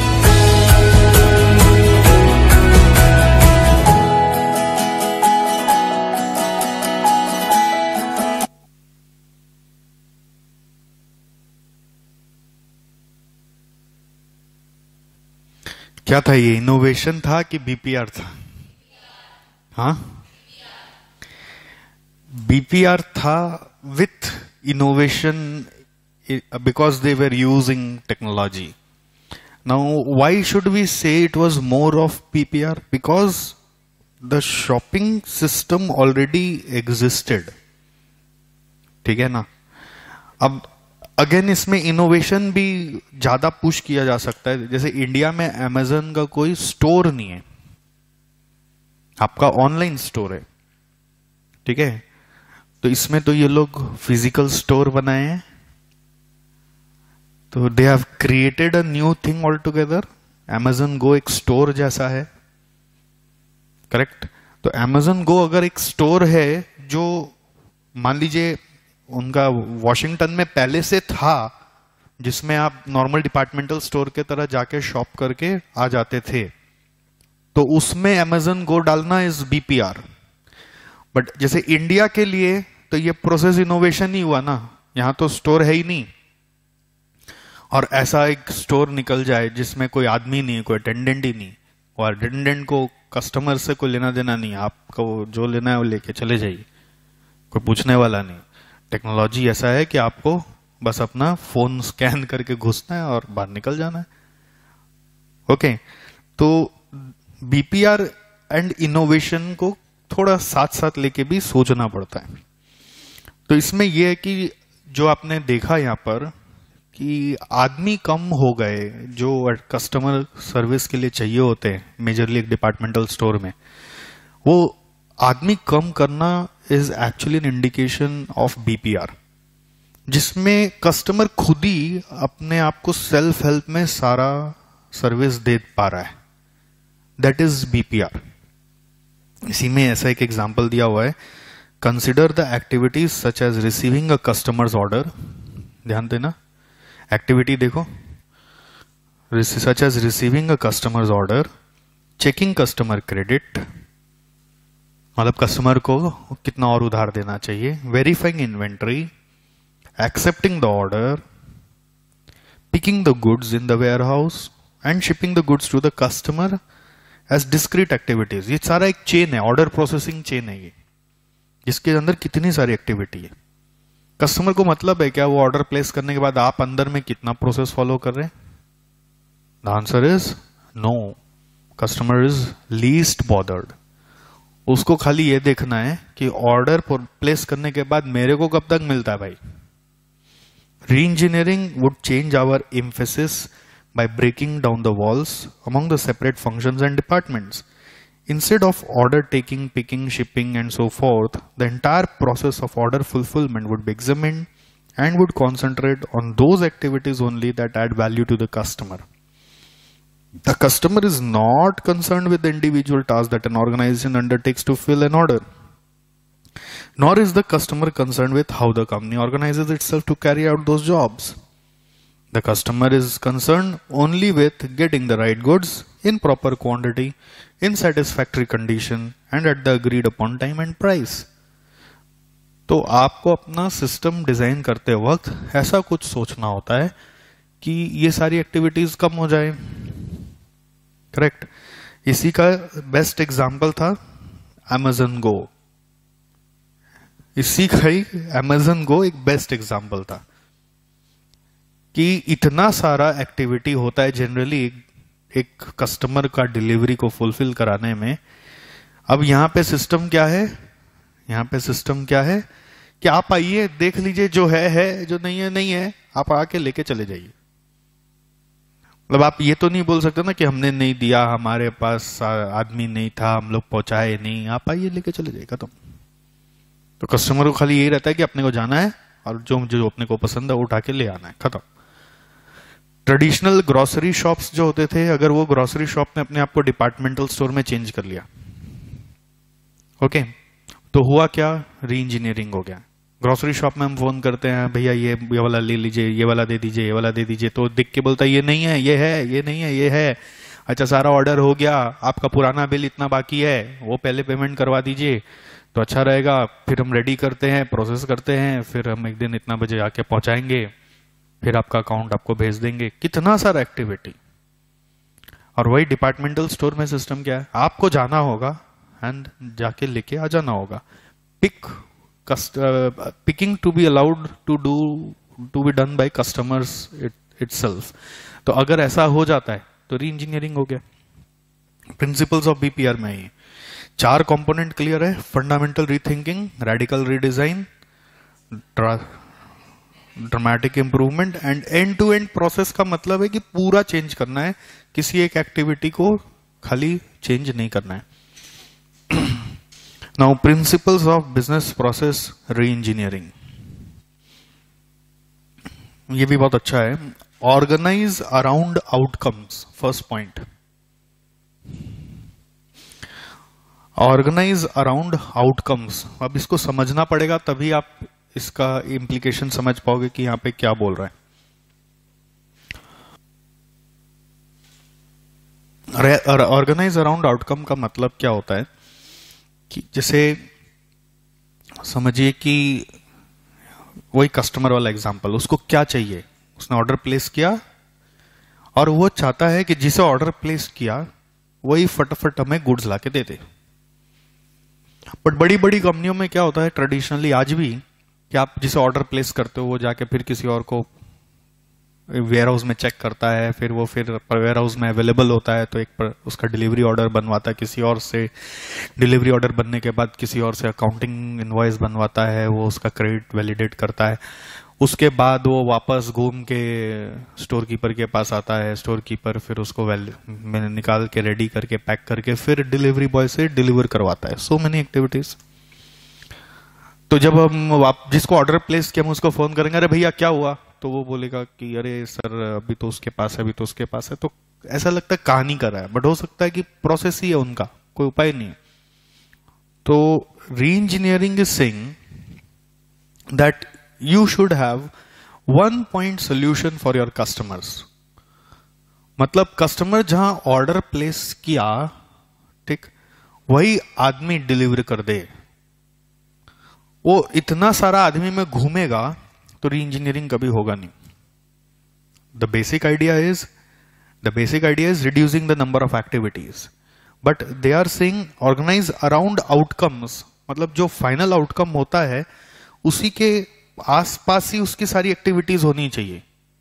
[SPEAKER 1] क्या था ये, इनोवेशन था कि बीपीआर था? हाँ, बीपीआर था with innovation, because they were using technology. Now, why should we say it was more of P P R? Because the shopping system already existed. ठीक है ना? अब अगेन इसमें इनोवेशन भी ज्यादा पुश किया जा सकता है। जैसे इंडिया में Amazon का कोई स्टोर नहीं है, आपका ऑनलाइन स्टोर है, ठीक है? तो इसमें तो ये लोग फिजिकल स्टोर बनाए हैं, तो they have created a new thing all together. Amazon Go एक स्टोर जैसा है, करेक्ट? तो Amazon Go अगर एक स्टोर है जो मान लीजिए उनका वॉशिंगटन में पहले से था, जिसमें आप नॉर्मल डिपार्टमेंटल स्टोर के तरह जाके शॉप करके आ जाते थे, तो उसमें Amazon Go डालना इज बीपीआर। बट जैसे इंडिया के लिए तो ये प्रोसेस इनोवेशन ही हुआ ना, यहां तो स्टोर है ही नहीं, और ऐसा एक स्टोर निकल जाए जिसमें कोई आदमी नहीं है, कोई अटेंडेंट ही नहीं, और अटेंडेंट को कस्टमर से कोई लेना देना नहीं, आपको जो लेना है वो लेके चले जाइए, कोई पूछने वाला नहीं। टेक्नोलॉजी ऐसा है कि आपको बस अपना फोन स्कैन करके घुसना है और बाहर निकल जाना है। ओके, तो बीपीआर एंड इनोवेशन को थोड़ा साथ साथ लेके भी सोचना पड़ता है। तो इसमें यह है कि जो आपने देखा यहां पर कि आदमी कम हो गए जो कस्टमर सर्विस के लिए चाहिए होते हैं मेजरली एक डिपार्टमेंटल स्टोर में, वो आदमी कम करना is actually an indication of BPR, जिसमें कस्टमर खुद ही अपने आप को सेल्फ हेल्प में सारा सर्विस दे पा रहा है। That is BPR. इसी में ऐसा एक एग्जांपल दिया हुआ है, consider the activities such as receiving a customer's order. ध्यान देना, एक्टिविटी देखो, such as receiving a customer's order, checking customer credit, मतलब कस्टमर को कितना और उधार देना चाहिए, verifying inventory, accepting the order, picking the goods in the warehouse and shipping the goods to the customer as discrete activities. ये सारा एक चेन है, ऑर्डर प्रोसेसिंग चेन है ये, जिसके अंदर कितनी सारी एक्टिविटी है। कस्टमर को मतलब है क्या वो ऑर्डर प्लेस करने के बाद आप अंदर में कितना प्रोसेस फॉलो कर रहे हैं? The answer is no. Customer is least bothered. उसको खाली ये देखना है कि ऑर्डर प्लेस करने के बाद मेरे को कब तक मिलता है भाई। Reengineering would change our emphasis by breaking down the walls among the separate functions and departments. Instead of order taking, picking, shipping and so forth, the entire process of order fulfillment would be examined and would concentrate on those activities only that add value to the customer. The customer is not concerned with the individual tasks that an organization undertakes to fill an order. Nor is the customer concerned with how the company organizes itself to carry out those jobs. The customer is concerned only with getting the right goods in proper quantity, in satisfactory condition and at the agreed upon time and price. तो आपको अपना सिस्टम डिजाइन करते वक्त ऐसा कुछ सोचना होता है कि ये सारी एक्टिविटीज कम हो जाए। करेक्ट। इसी का बेस्ट एग्जांपल था Amazon Go। इसी का ही Amazon Go एक बेस्ट एग्जांपल था कि इतना सारा एक्टिविटी होता है जनरली एक कस्टमर का डिलीवरी को फुलफिल कराने में। अब यहां पे सिस्टम क्या है, यहां पे सिस्टम क्या है कि आप आइए देख लीजिए, जो है है, जो नहीं है नहीं है, आप आके लेके चले जाइए। मतलब आप ये तो नहीं बोल सकते ना कि हमने नहीं दिया, हमारे पास आदमी नहीं था, हम लोग पहुंचाए नहीं, आप आइए लेके चले जाइए, खत्म। तो कस्टमर को खाली यही रहता है कि अपने को जाना है और जो जो अपने को पसंद है वो उठा के ले आना है, खत्म। ट्रेडिशनल ग्रोसरी शॉप्स जो होते थे, अगर वो ग्रोसरी शॉप ने अपने आप को डिपार्टमेंटल स्टोर में चेंज कर लिया, ओके, तो हुआ क्या, री इंजीनियरिंग हो गया। ग्रोसरी शॉप में हम फोन करते हैं, भैया ये ये वाला ले लीजिए, ये वाला दे दीजिए, ये वाला दे दीजिए, तो दिख के बोलता है ये नहीं है, ये है, ये नहीं है, ये है। अच्छा, सारा ऑर्डर हो गया, आपका पुराना बिल इतना बाकी है, वो पहले पेमेंट करवा दीजिए तो अच्छा रहेगा। फिर हम रेडी करते हैं, प्रोसेस करते हैं, फिर हम एक दिन इतना बजे आके पहुंचाएंगे, फिर आपका अकाउंट आपको भेज देंगे। कितना सारा एक्टिविटी। और वही डिपार्टमेंटल स्टोर में सिस्टम क्या है, आपको जाना होगा एंड जाके लेके आ जाना होगा। Pick picking to be allowed to do to be done by customers itself. तो अगर ऐसा हो जाता है तो री इंजीनियरिंग हो गया। प्रिंसिपल्स ऑफ बीपीआर में ही चार कंपोनेंट क्लियर है, fundamental rethinking, radical redesign, dramatic improvement and end to end process का मतलब है कि पूरा चेंज करना है, किसी एक एक्टिविटी को खाली चेंज नहीं करना है। Now principles of business process री इंजीनियरिंग, ये भी बहुत अच्छा है। Organize around outcomes, first point, organize around outcomes. अब इसको समझना पड़ेगा तभी आप इसका इंप्लीकेशन समझ पाओगे कि यहां पे क्या बोल रहा है। ऑर्गेनाइज अराउंड आउटकम का मतलब क्या होता है कि जैसे समझिए कि वही कस्टमर वाला एग्जांपल, उसको क्या चाहिए, उसने ऑर्डर प्लेस किया और वो चाहता है कि जिसे ऑर्डर प्लेस किया वही फटाफट हमें गुड्स लाके दे दे। बट बड़ी बड़ी कंपनियों में क्या होता है ट्रेडिशनली आज भी, कि आप जिसे ऑर्डर प्लेस करते हो वो जाके फिर किसी और को वेयर हाउस में चेक करता है, फिर वो फिर वेयर हाउस में अवेलेबल होता है तो एक पर उसका डिलीवरी ऑर्डर बनवाता है किसी और से, डिलीवरी ऑर्डर बनने के बाद किसी और से अकाउंटिंग इनवॉइस बनवाता है, वो उसका क्रेडिट वैलिडेट करता है, उसके बाद वो वापस घूम के स्टोर कीपर के पास आता है, स्टोर कीपर फिर उसको मैंने निकाल के रेडी करके पैक करके फिर डिलीवरी बॉय से डिलीवर करवाता है। So many activities. तो जब हम जिसको ऑर्डर प्लेस किया हम उसको फोन करेंगे, अरे भैया क्या हुआ, तो वो बोलेगा कि अरे सर अभी तो उसके पास है, अभी तो उसके पास है। तो ऐसा लगता है कहानी कर रहा है, बट हो सकता है कि प्रोसेस ही है उनका, कोई उपाय नहीं है। तो reengineering is saying that you should have one point solution for your customers। मतलब कस्टमर जहां ऑर्डर प्लेस किया, ठीक, वही आदमी डिलीवर कर दे। वो इतना सारा आदमी में घूमेगा तो री इंजीनियरिंग कभी होगा नहीं। The basic idea is the basic idea is reducing the number of activities, but they are saying organize around outcomes. मतलब जो फाइनल आउटकम होता है उसी के आसपास ही उसकी सारी एक्टिविटीज होनी चाहिए।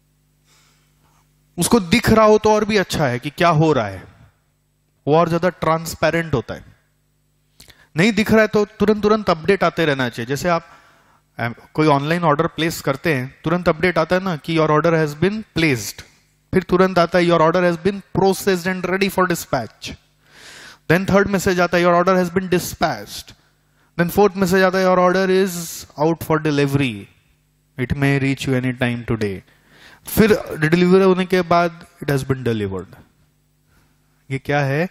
[SPEAKER 1] उसको दिख रहा हो तो और भी अच्छा है कि क्या हो रहा है, वो और ज्यादा ट्रांसपेरेंट होता है। नहीं दिख रहा है तो तुरंत तुरंत अपडेट आते रहना चाहिए। जैसे आप कोई ऑनलाइन ऑर्डर प्लेस करते हैं, तुरंत अपडेट आता है ना कि your order has been placed, फिर तुरंत आता है your order has been processed and ready for dispatch. Then third message आता है your order has been dispatched. Then fourth message आता है your order is out for delivery, it may reach you any time today। फिर डिलीवरी होने के बाद it has been delivered। ये क्या है,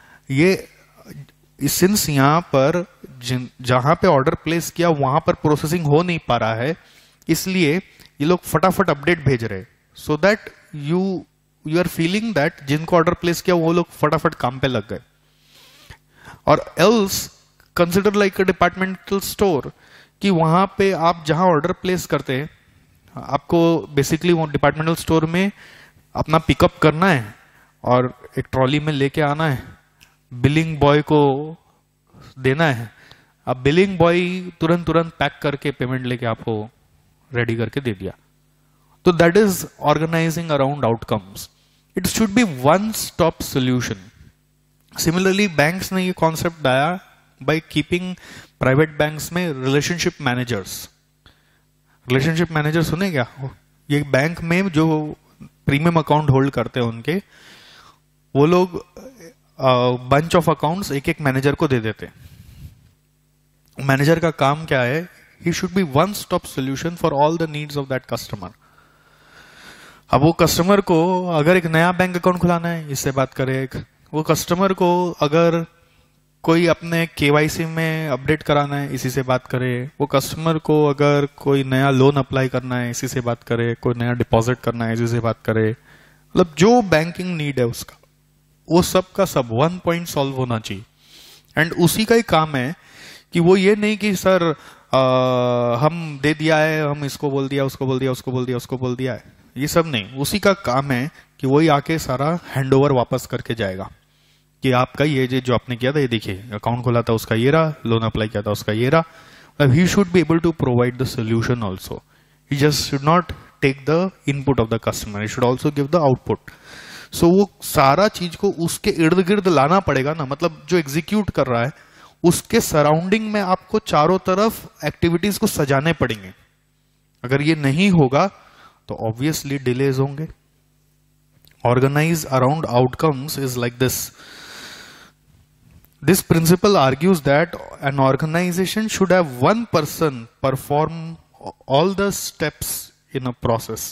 [SPEAKER 1] ये सिंस यहाँ पर जहां पे ऑर्डर प्लेस किया वहां पर प्रोसेसिंग हो नहीं पा रहा है, इसलिए ये लोग फटाफट अपडेट भेज रहे, so that you you are feeling that जिनको ऑर्डर प्लेस किया वो लोग फटाफट काम पे लग गए। और else consider like a departmental store, कि वहां पे आप जहां ऑर्डर प्लेस करते हैं, आपको बेसिकली वो डिपार्टमेंटल स्टोर में अपना पिकअप करना है और एक ट्रॉली में लेके आना है, बिलिंग बॉय को देना है। अब बिलिंग बॉय तुरंत तुरंत पैक करके पेमेंट लेके आपको रेडी करके दे दिया। तो that is organizing around outcomes. It should be one stop solution. Similarly banks ने ये कॉन्सेप्ट लाया by keeping private banks में relationship managers। relationship manager सुने क्या? ये बैंक में जो प्रीमियम अकाउंट होल्ड करते हैं उनके, वो लोग बंच ऑफ अकाउंट्स एक एक मैनेजर को दे देते हैं। मैनेजर का काम क्या है, he should be one stop solution for all the needs of that customer। अब वो कस्टमर को अगर एक नया बैंक अकाउंट खुलाना है, इससे बात करे। वो कस्टमर को अगर कोई अपने केवाईसी में अपडेट कराना है, इसी से बात करे। वो कस्टमर को अगर कोई नया लोन अप्लाई करना है, इसी से बात करे। कोई नया डिपॉजिट करना है, इसी से बात करे। मतलब जो बैंकिंग नीड है उसका, वो सब का सब वन पॉइंट सॉल्व होना चाहिए। एंड उसी का ही काम है कि वो ये नहीं कि सर आ, हम दे दिया है, हम इसको बोल दिया, उसको बोल दिया, उसको बोल दिया, उसको बोल दिया है, ये सब नहीं। उसी का काम है कि वही आके सारा हैंडओवर वापस करके जाएगा कि आपका ये जो आपने किया था, ये देखिए अकाउंट खोला था उसका ये रहा, लोन अप्लाई किया था उसका ये रहा। He should be able to provide the solution also. He just should not take the input of the customer, he should also give the output. So वो सारा चीज को उसके इर्द गिर्द लाना पड़ेगा ना। मतलब जो एग्जीक्यूट कर रहा है उसके सराउंडिंग में आपको चारों तरफ एक्टिविटीज को सजाने पड़ेंगे। अगर ये नहीं होगा तो ऑब्वियसली डिलेज होंगे। Organize around outcomes is like this. This principle argues that an organization should have one person perform all the steps in a process.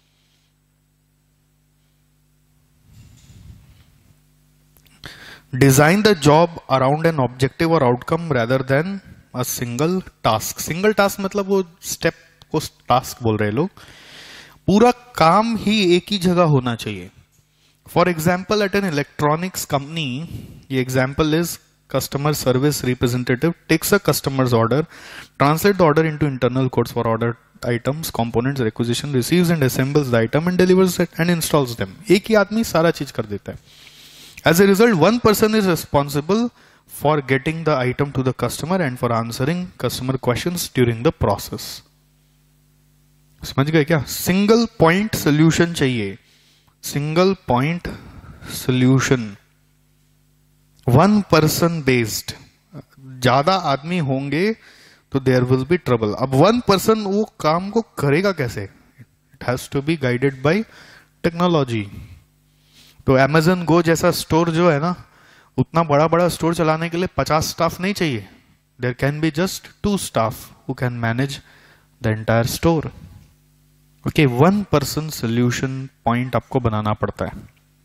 [SPEAKER 1] Design the job around an objective or outcome rather than a single task. Single task मतलब वो step को task बोल रहे लोग। पूरा काम ही एक ही जगह होना चाहिए। For example, at an electronics company, the example is customer service representative takes a customer's order, translate the order into internal codes for order items, components, requisition, receives and assembles the item and delivers it and installs them. एक ही आदमी सारा चीज कर देता है. As a result, one person is responsible for getting the item to the customer and for answering customer questions during the process. समझ गए क्या? Single point solution चाहिए. Single point solution. One person based. ज्यादा आदमी होंगे तो देयर विल बी ट्रबल. अब वन पर्सन वो काम को करेगा कैसे? It has to be guided by technology. तो अमेजन गो जैसा स्टोर जो है ना, उतना बड़ा बड़ा स्टोर चलाने के लिए पचास स्टाफ नहीं चाहिए. There can be just two staff who can manage the entire store. Okay, one person solution point आपको बनाना पड़ता है.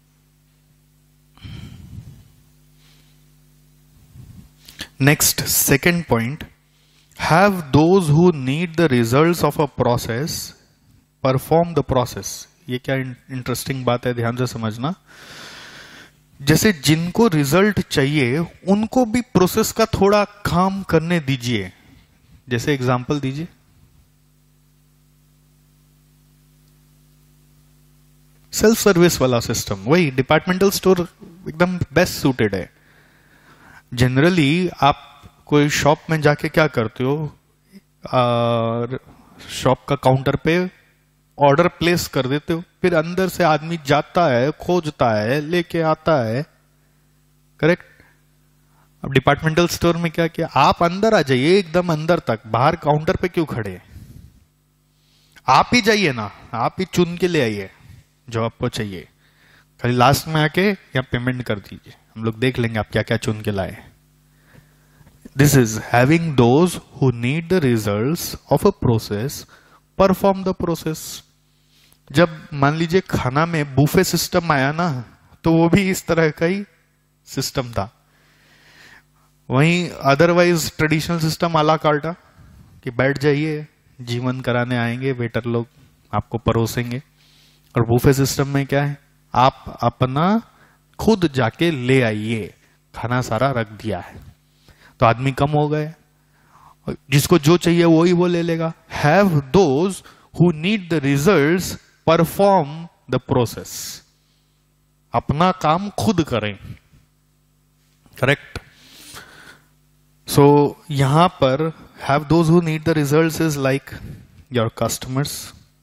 [SPEAKER 1] Next, second point, have those who need the results of a process perform the process. ये क्या इंटरेस्टिंग बात है, ध्यान से समझना. जैसे जिनको रिजल्ट चाहिए उनको भी प्रोसेस का थोड़ा काम करने दीजिए. जैसे एग्जांपल दीजिए. सेल्फ सर्विस वाला सिस्टम, वही डिपार्टमेंटल स्टोर एकदम बेस्ट सूटेड है. जनरली आप कोई शॉप में जाके क्या करते हो, शॉप का काउंटर पे ऑर्डर प्लेस कर देते हो, फिर अंदर से आदमी जाता है, खोजता है, लेके आता है. करेक्ट? अब डिपार्टमेंटल स्टोर में क्या किया, आप अंदर आ जाइए, एकदम अंदर तक. बाहर काउंटर पे क्यों खड़े? आप ही जाइए ना, आप ही चुन के ले आइए जो आपको चाहिए. खाली लास्ट में आके या पेमेंट कर दीजिए, हम लोग देख लेंगे आप क्या क्या चुन के लाए. This is having those who need the results of a process perform the process. जब मान लीजिए खाना में बुफे सिस्टम आया ना, तो वो भी इस तरह का ही सिस्टम था. वहीं otherwise traditional system a la carte कि बैठ जाइए, जीवन कराने आएंगे वेटर लोग, आपको परोसेंगे. और बुफे सिस्टम में क्या है, आप अपना खुद जाके ले आइए, खाना सारा रख दिया है. तो आदमी कम हो गए, जिसको जो चाहिए वो ही वो ले लेगा. Have those who need the results perform the process. अपना काम खुद करें. करेक्ट? सो यहां पर have those who need the results is like your customers.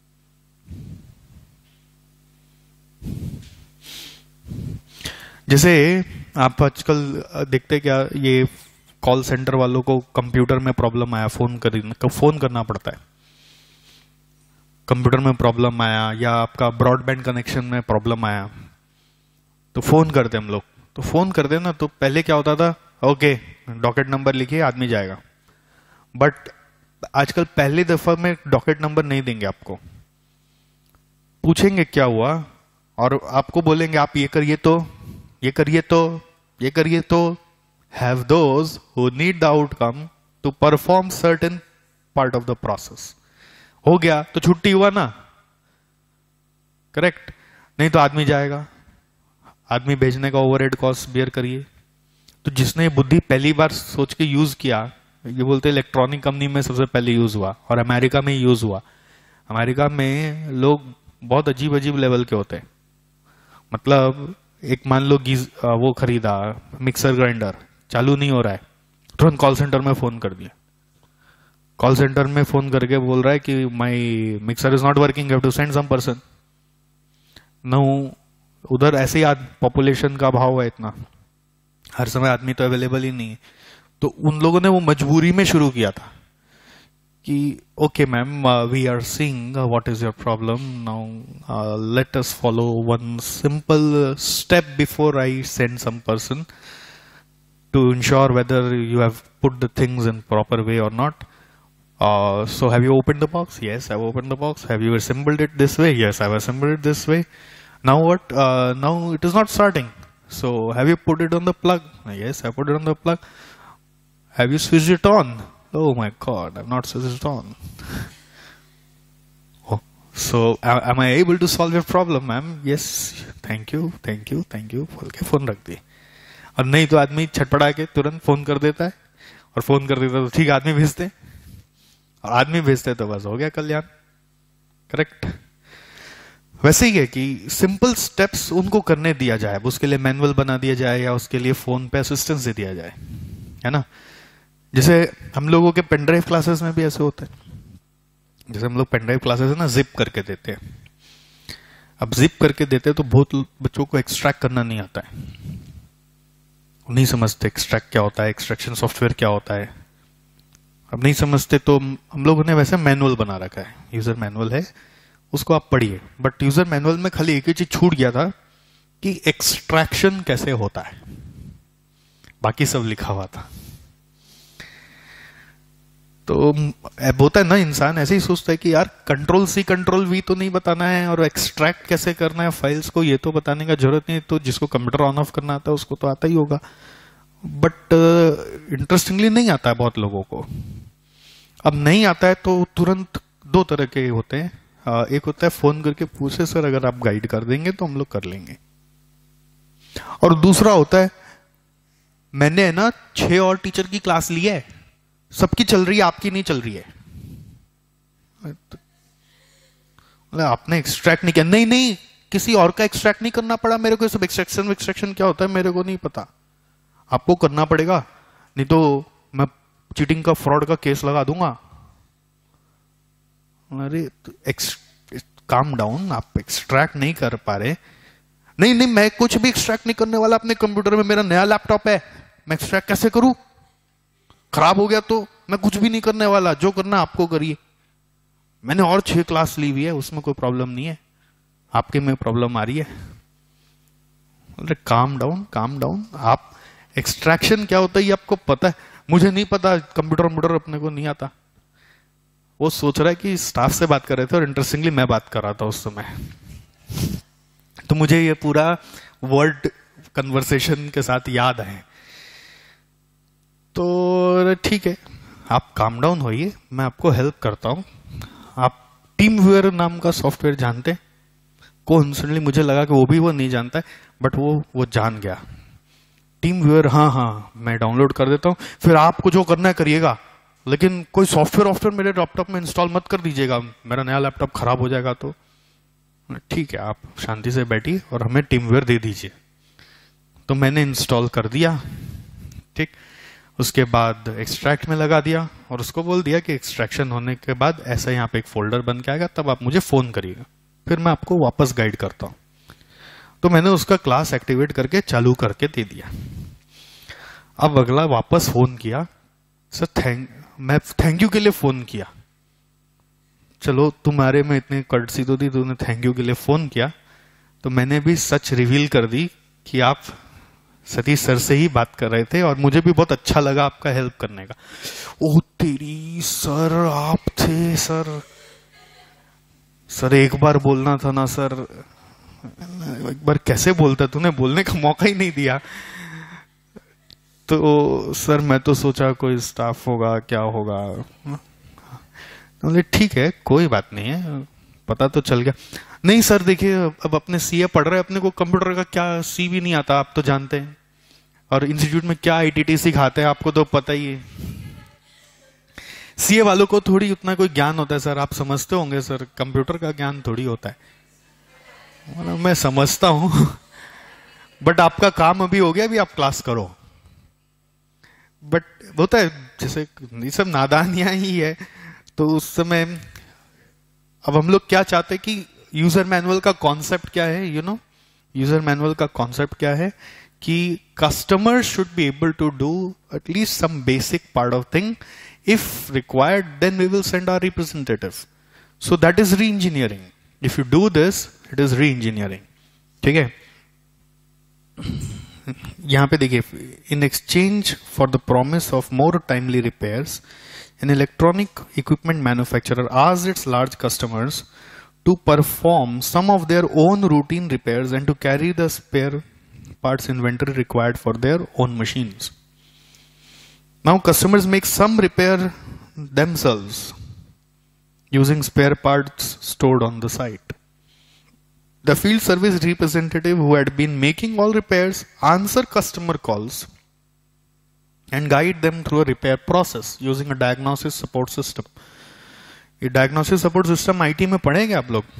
[SPEAKER 1] जैसे आप आजकल देखते क्या, ये कॉल सेंटर वालों को कंप्यूटर में प्रॉब्लम आया, फोन कर फोन करना पड़ता है. कंप्यूटर में प्रॉब्लम आया या आपका ब्रॉडबैंड कनेक्शन में प्रॉब्लम आया, तो फोन करते हम लोग. तो फोन करते ना, तो पहले क्या होता था, ओके डॉकेट नंबर लिखिए, आदमी जाएगा. बट आजकल पहली दफा में डॉकेट नंबर नहीं देंगे आपको, पूछेंगे क्या हुआ और आपको बोलेंगे आप ये करिए तो ये करिए तो ये करिए तो. Have those who need the outcome to perform certain part of the process. हो गया तो छुट्टी हुआ ना. करेक्ट? नहीं तो आदमी जाएगा, आदमी भेजने का ओवरहेड कॉस्ट बियर करिए. तो जिसने बुद्धि पहली बार सोच के यूज किया, ये बोलते इलेक्ट्रॉनिक कंपनी में सबसे पहले यूज हुआ और अमेरिका में यूज हुआ. अमेरिका में लोग बहुत अजीब अजीब लेवल के होते हैं. मतलब एक मान लो गीज वो खरीदा मिक्सर ग्राइंडर, चालू नहीं हो रहा है, तुरंत कॉल सेंटर में फोन कर दिया. कॉल सेंटर में फोन करके बोल रहा है कि my mixer is not working, you have to send some person. No, उधर ऐसे ही पॉपुलेशन का भाव है इतना, हर समय आदमी तो अवेलेबल ही नहीं है. तो उन लोगों ने वो मजबूरी में शुरू किया था कि okay ma'am, we are seeing what is your problem now, let us follow one simple step before I send some person to ensure whether you have put the things in proper way or not. Uh, so have you opened the box? Yes, I've opened the box. Have you assembled it this way? Yes, I've assembled it this way. Now what? Uh, now it is not starting. So have you put it on the plug? Yes, I put it on the plug. Have you switched it on? Oh my God, I've not switched it on. Oh, so am I able to solve your problem, ma'am? Yes, thank you, thank you, thank you. बोल के फोन रख दिए. और नहीं तो आदमी छटपटा के तुरंत फोन कर देता है, और फोन कर देता है तो ठीक आदमी भेजते. आदमी भेजते तो बस हो गया कल्याण। करेक्ट। वैसे ही है कि सिंपल स्टेप्स उनको करने दिया जाए, उसके लिए मैनुअल बना दिया जाए या उसके लिए फोन पे असिस्टेंस दे दिया जाए, है ना। जैसे हम लोगों के पेनड्राइव क्लासेस में भी ऐसे होते हैं, जैसे हम लोग पेनड्राइव क्लासेस है ना जिप करके देते हैं। अब जिप करके देते हैं तो बहुत बच्चों को एक्सट्रैक्ट करना नहीं आता है, नहीं समझते एक्सट्रैक्ट क्या होता है, एक्सट्रैक्शन सॉफ्टवेयर क्या होता है। अब नहीं समझते तो हम लोगों ने वैसे मैनुअल बना रखा है, यूजर मैनुअल है, उसको आप पढ़िए। बट यूजर मैनुअल में खाली एक ही चीज छूट गया था कि एक्सट्रैक्शन कैसे होता है, बाकी सब लिखा हुआ था। तो अब होता है ना, इंसान ऐसे ही सोचता है कि यार कंट्रोल सी कंट्रोल वी तो नहीं बताना है और एक्सट्रैक्ट कैसे करना है फाइल्स को ये तो बताने का जरूरत नहीं, तो जिसको कंप्यूटर ऑन ऑफ करना आता है उसको तो आता ही होगा। बट इंटरेस्टिंगली uh, नहीं आता है बहुत लोगों को। अब नहीं आता है तो तुरंत दो तरह के होते हैं, uh, एक होता है फोन करके पूछे सर अगर आप गाइड कर देंगे तो हम लोग कर लेंगे, और दूसरा होता है मैंने है ना छह और टीचर की क्लास ली है, सबकी चल रही है आपकी नहीं चल रही है। आपने एक्सट्रैक्ट नहीं किया, नहीं नहीं किसी और का एक्सट्रैक्ट नहीं करना पड़ा मेरे को, सब एक्सट्रैक्शन एक्सट्रैक्शन क्या होता है मेरे को नहीं पता, आपको करना पड़ेगा, नहीं तो मैं चीटिंग का फ्रॉड का केस लगा दूंगा। अरे काम डाउन, आप एक्सट्रैक्ट नहीं कर पा रहे। नहीं नहीं मैं कुछ भी एक्सट्रैक्ट नहीं करने वाला अपने कंप्यूटर में, मेरा नया लैपटॉप है, मैं एक्सट्रैक्ट कैसे करूं, खराब हो गया तो मैं कुछ भी नहीं करने वाला, जो करना आपको करिए। मैंने और छह क्लास ली हुई है, उसमें कोई प्रॉब्लम नहीं है, आपके में प्रॉब्लम आ रही है। अरे काम डाउन काम डाउन, आप एक्सट्रैक्शन क्या होता है ये आपको पता है, मुझे नहीं पता, कंप्यूटर कंप्यूटर अपने को नहीं आता। वो सोच रहा है कि स्टाफ से बात कर रहे थे और इंटरेस्टिंगली मैं बात कर रहा था उस समय, तो मुझे ये पूरा वर्ड कन्वर्सेशन के साथ याद है। तो ठीक है, आप काम डाउन होइए, मैं आपको हेल्प करता हूं। आप टीम व्यूअर नाम का सॉफ्टवेयर जानते हैं? कोइंसिडेंटली मुझे लगा कि वो भी वो नहीं जानता है, बट वो वो जान गया। टीम व्यूअर, हाँ हाँ मैं डाउनलोड कर देता हूँ, फिर आपको जो करना है करिएगा, लेकिन कोई सॉफ्टवेयर वॉफ्टवेयर मेरे लैपटॉप में इंस्टॉल मत कर दीजिएगा, मेरा नया लैपटॉप खराब हो जाएगा। तो ठीक है, आप शांति से बैठिए और हमें टीम व्यूअर दे दीजिए। तो मैंने इंस्टॉल कर दिया, ठीक। उसके बाद एक्सट्रैक्ट में लगा दिया और उसको बोल दिया कि एक्सट्रैक्शन होने के बाद ऐसा यहाँ पे एक फोल्डर बन के आएगा, तब आप मुझे फोन करिएगा, फिर मैं आपको वापस गाइड करता हूँ। तो मैंने उसका क्लास एक्टिवेट करके चालू करके दे दिया। अब अगला वापस फोन किया, सर थैंक मैं थैंक यू के लिए फोन किया, चलो तुम्हारे में इतनी कर्टसी तो दी, तूने थैंक यू के लिए फोन किया, तो मैंने भी सच रिवील कर दी कि आप सतीश सर से ही बात कर रहे थे और मुझे भी बहुत अच्छा लगा आपका हेल्प करने का। ओह तेरी सर, आप थे सर, सर एक बार बोलना था ना सर, एक बार कैसे बोलता, तूने बोलने का मौका ही नहीं दिया। तो सर मैं तो सोचा कोई स्टाफ होगा क्या होगा, बोले ठीक है कोई बात नहीं है, पता तो चल गया। नहीं सर देखिए अब अपने सीए पढ़ रहे हैं, अपने को कंप्यूटर का क्या सी भी नहीं आता, आप तो जानते हैं, और इंस्टीट्यूट में क्या आईटीटी सिखाते हैं आपको तो पता ही है। सीए वालों को थोड़ी उतना कोई ज्ञान होता है सर, आप समझते होंगे सर, कंप्यूटर का ज्ञान थोड़ी होता है। मैं समझता हूं बट आपका काम अभी हो गया, अभी आप क्लास करो। बट होता है जैसे ये सब नादानियां ही है। तो उस समय अब हम लोग क्या चाहते हैं कि यूजर मैनुअल का कॉन्सेप्ट क्या है, यू नो यूजर मैनुअल का कॉन्सेप्ट क्या है कि customer should be able to do at least some basic part of thing, if required then we will send our representative. So that is reengineering, if you do this it is reengineering, ठीक है। यहां पे देखिए, in exchange for the promise of more timely repairs an electronic equipment manufacturer asked its large customers to perform some of their own routine repairs and to carry the spare parts inventory required for their own machines. Now customers make some repair themselves using spare parts stored on the site. The field service representative who had been making all repairs answer customer calls and guide them through a repair process using a diagnosis support system. ये डायग्नोसिस सपोर्ट सिस्टम आईटी में पढ़ेंगे आप लोग?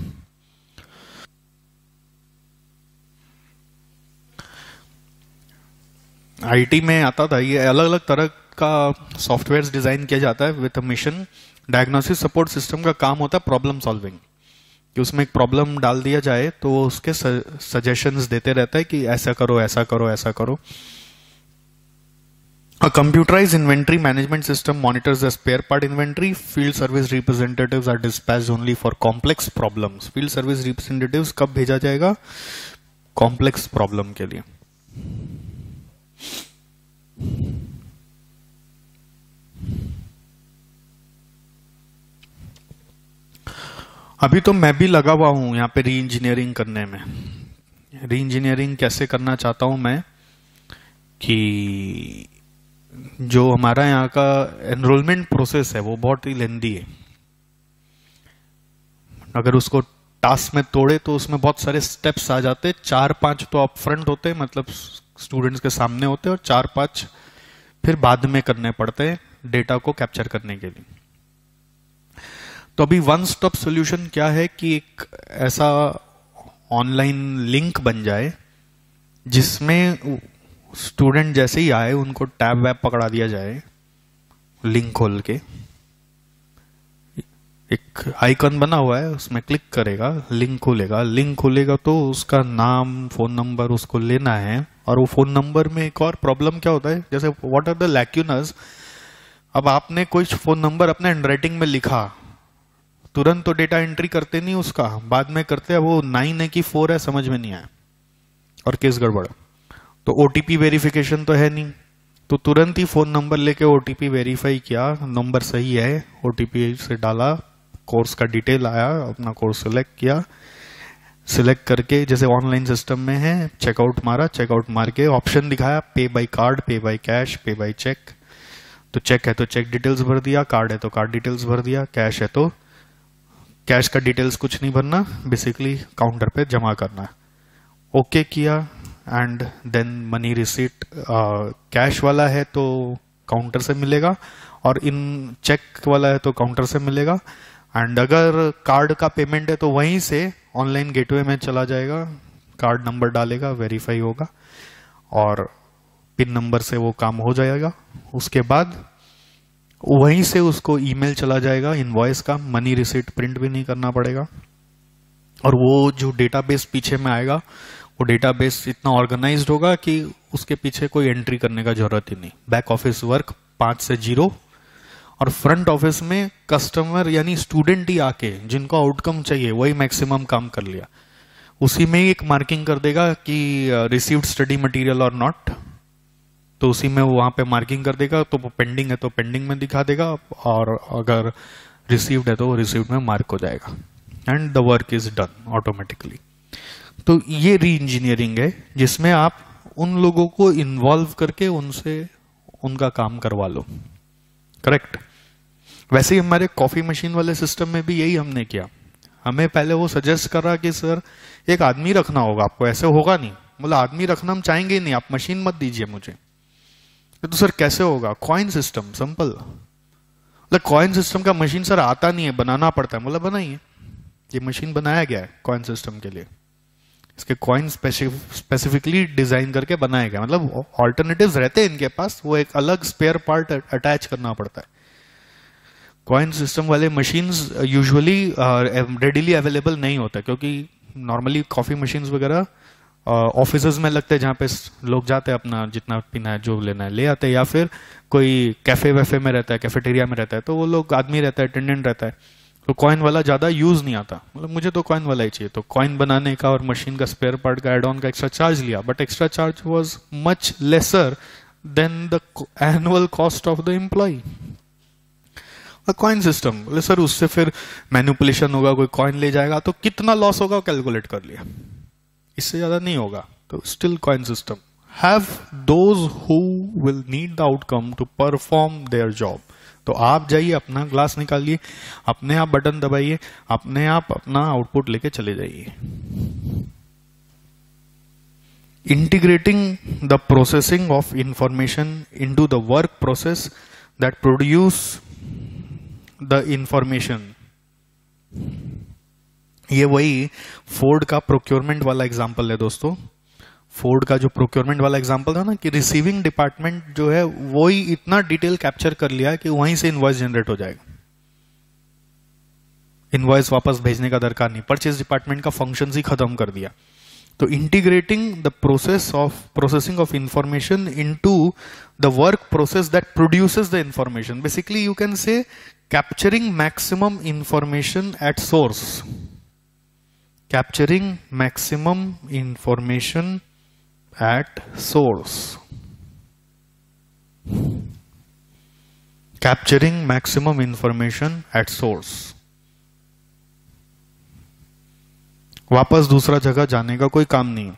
[SPEAKER 1] आईटी में आता था, ये अलग अलग तरह का सॉफ्टवेयर डिजाइन किया जाता है with a mission. Diagnosis support system का काम होता है प्रॉब्लम सॉल्विंग, कि उसमें एक प्रॉब्लम डाल दिया जाए तो वो उसके सजेशंस देते रहता है कि ऐसा करो ऐसा करो ऐसा करो। A computerized inventory management system monitors the spare part inventory. Field service representatives are dispatched only for complex problems. Field service representatives कब भेजा जाएगा? Complex problem के लिए। अभी तो मैं भी लगा हुआ हूं यहाँ पे री इंजीनियरिंग करने में। री इंजीनियरिंग कैसे करना चाहता हूं मैं कि जो हमारा यहाँ का एनरोलमेंट प्रोसेस है वो बहुत ही लेंदी है। अगर उसको टास्क में तोड़े तो उसमें बहुत सारे स्टेप्स आ जाते हैं। चार पांच तो अप फ्रंट होते हैं, मतलब स्टूडेंट्स के सामने होते हैं, और चार पांच फिर बाद में करने पड़ते हैं डेटा को कैप्चर करने के लिए। तो अभी वन स्टॉप सॉल्यूशन क्या है कि एक ऐसा ऑनलाइन लिंक बन जाए जिसमें स्टूडेंट जैसे ही आए उनको टैब वैब पकड़ा दिया जाए, लिंक खोल के एक आइकन बना हुआ है उसमें क्लिक करेगा, लिंक खुलेगा। लिंक खुलेगा तो उसका नाम फोन नंबर उसको लेना है, और वो फोन नंबर में एक और प्रॉब्लम क्या होता है, जैसे व्हाट आर द लैक्यूनस। अब आपने कोई फोन नंबर अपने हैंडराइटिंग में लिखा, तुरंत तो डेटा एंट्री करते नहीं उसका, बाद में करते हैं, वो नाइन है कि फोर है समझ में नहीं आया और केस गड़बड़। तो ओटीपी वेरिफिकेशन तो है नहीं, तो तुरंत ही फोन नंबर लेके ओटीपी वेरीफाई किया, नंबर सही है, ओटीपी से डाला, कोर्स का डिटेल आया, अपना कोर्स सिलेक्ट किया, सिलेक्ट करके जैसे ऑनलाइन सिस्टम में है चेकआउट मारा, चेकआउट मार के ऑप्शन दिखाया pay by card, pay by cash, pay by cheque. तो चेक है तो चेक डिटेल्स भर दिया, कार्ड है तो कार्ड डिटेल्स भर दिया, कैश है तो कैश का डिटेल्स कुछ नहीं भरना, बेसिकली काउंटर पे जमा करना। ओके किया and then money receipt. Cash वाला है तो काउंटर से मिलेगा, और इन चेक वाला है तो काउंटर से मिलेगा। एंड अगर कार्ड का पेमेंट है तो वहीं से ऑनलाइन गेटवे में चला जाएगा, कार्ड नंबर डालेगा, वेरीफाई होगा, और पिन नंबर से वो काम हो जाएगा। उसके बाद वहीं से उसको ईमेल चला जाएगा इनवॉइस का, मनी रिसीट प्रिंट भी नहीं करना पड़ेगा। और वो जो डेटाबेस पीछे में आएगा, वो डेटाबेस इतना ऑर्गेनाइज्ड होगा कि उसके पीछे कोई एंट्री करने का जरूरत ही नहीं। बैक ऑफिस वर्क पांच से जीरो, और फ्रंट ऑफिस में कस्टमर यानी स्टूडेंट ही आके जिनको आउटकम चाहिए वही मैक्सिमम काम कर लिया। उसी में ही एक मार्किंग कर देगा कि रिसीव्ड स्टडी मटेरियल और नॉट, तो उसी में वो वहां पे मार्किंग कर देगा। तो पेंडिंग है तो पेंडिंग में दिखा देगा, और अगर रिसीव्ड है तो रिसीव्ड में मार्क हो जाएगा, and the work is done automatically. तो ये री इंजीनियरिंग है जिसमें आप उन लोगों को इन्वॉल्व करके उनसे उनका काम करवा लो। करेक्ट। वैसे ही हमारे कॉफी मशीन वाले सिस्टम में भी यही हमने किया। हमें पहले वो सजेस्ट कर रहा कि सर एक आदमी रखना होगा आपको, ऐसे होगा नहीं। बोला आदमी रखना हम चाहेंगे ही नहीं, आप मशीन मत दीजिए मुझे। तो सर कैसे होगा? Coin system, simple. मतलब कॉइन सिस्टम का मशीन सर आता नहीं है, बनाना पड़ता है। बोला बनाइए, ये मशीन बनाया गया है कॉइन सिस्टम के लिए, इसके कॉइन स्पेसिफिकली डिजाइन करके बनाया गया। मतलब ऑल्टरनेटिव्स रहते हैं इनके पास, वो एक अलग स्पेयर पार्ट अटैच करना पड़ता है। कॉइन सिस्टम वाले मशीन्स यूजुअली रेडिली अवेलेबल नहीं होता, क्योंकि नॉर्मली कॉफी मशीन्स वगैरह ऑफिसेज में लगते हैं, जहां पे लोग जाते हैं अपना जितना पीना है जो लेना है ले आते हैं, या फिर कोई कैफे वैफे में रहता है, कैफेटेरिया में रहता है, तो वो लोग आदमी रहता है, अटेंडेंट रहता है, तो कॉइन वाला ज्यादा यूज नहीं आता। मतलब मुझे तो कॉइन वाला ही चाहिए, तो कॉइन बनाने का और मशीन का स्पेयर पार्ट का एड ऑन का एक्स्ट्रा चार्ज लिया, but extra charge was much lesser than the annual cost of the employee. Coin system, बोले सर उससे फिर मैनिपुलेशन होगा, कोई कॉइन ले जाएगा तो कितना लॉस होगा कैलकुलेट कर लिया, इससे ज्यादा नहीं होगा। तो still coin system have those who will need the outcome to perform their job. तो आप जाइए, अपना ग्लास निकालिए, अपने आप बटन दबाइए, अपने आप अपना आउटपुट लेके चले जाइए। Integrating the processing of information into the work process that produce the information ये वही फोर्ड का प्रोक्योरमेंट वाला एग्जांपल है दोस्तों। फोर्ड का जो प्रोक्योरमेंट वाला एग्जांपल था ना, कि रिसीविंग डिपार्टमेंट जो है वो ही इतना डिटेल कैप्चर कर लिया कि वहीं से इनवॉइस जनरेट हो जाएगा, इनवॉइस वापस भेजने का दरकार नहीं, परचेज डिपार्टमेंट का फंक्शन ही खत्म कर दिया। तो integrating the process of processing of information into the work process that produces the information, basically you can say capturing maximum information at source, capturing maximum information at source, capturing maximum information at source। वापस दूसरा जगह जाने का कोई काम नहीं।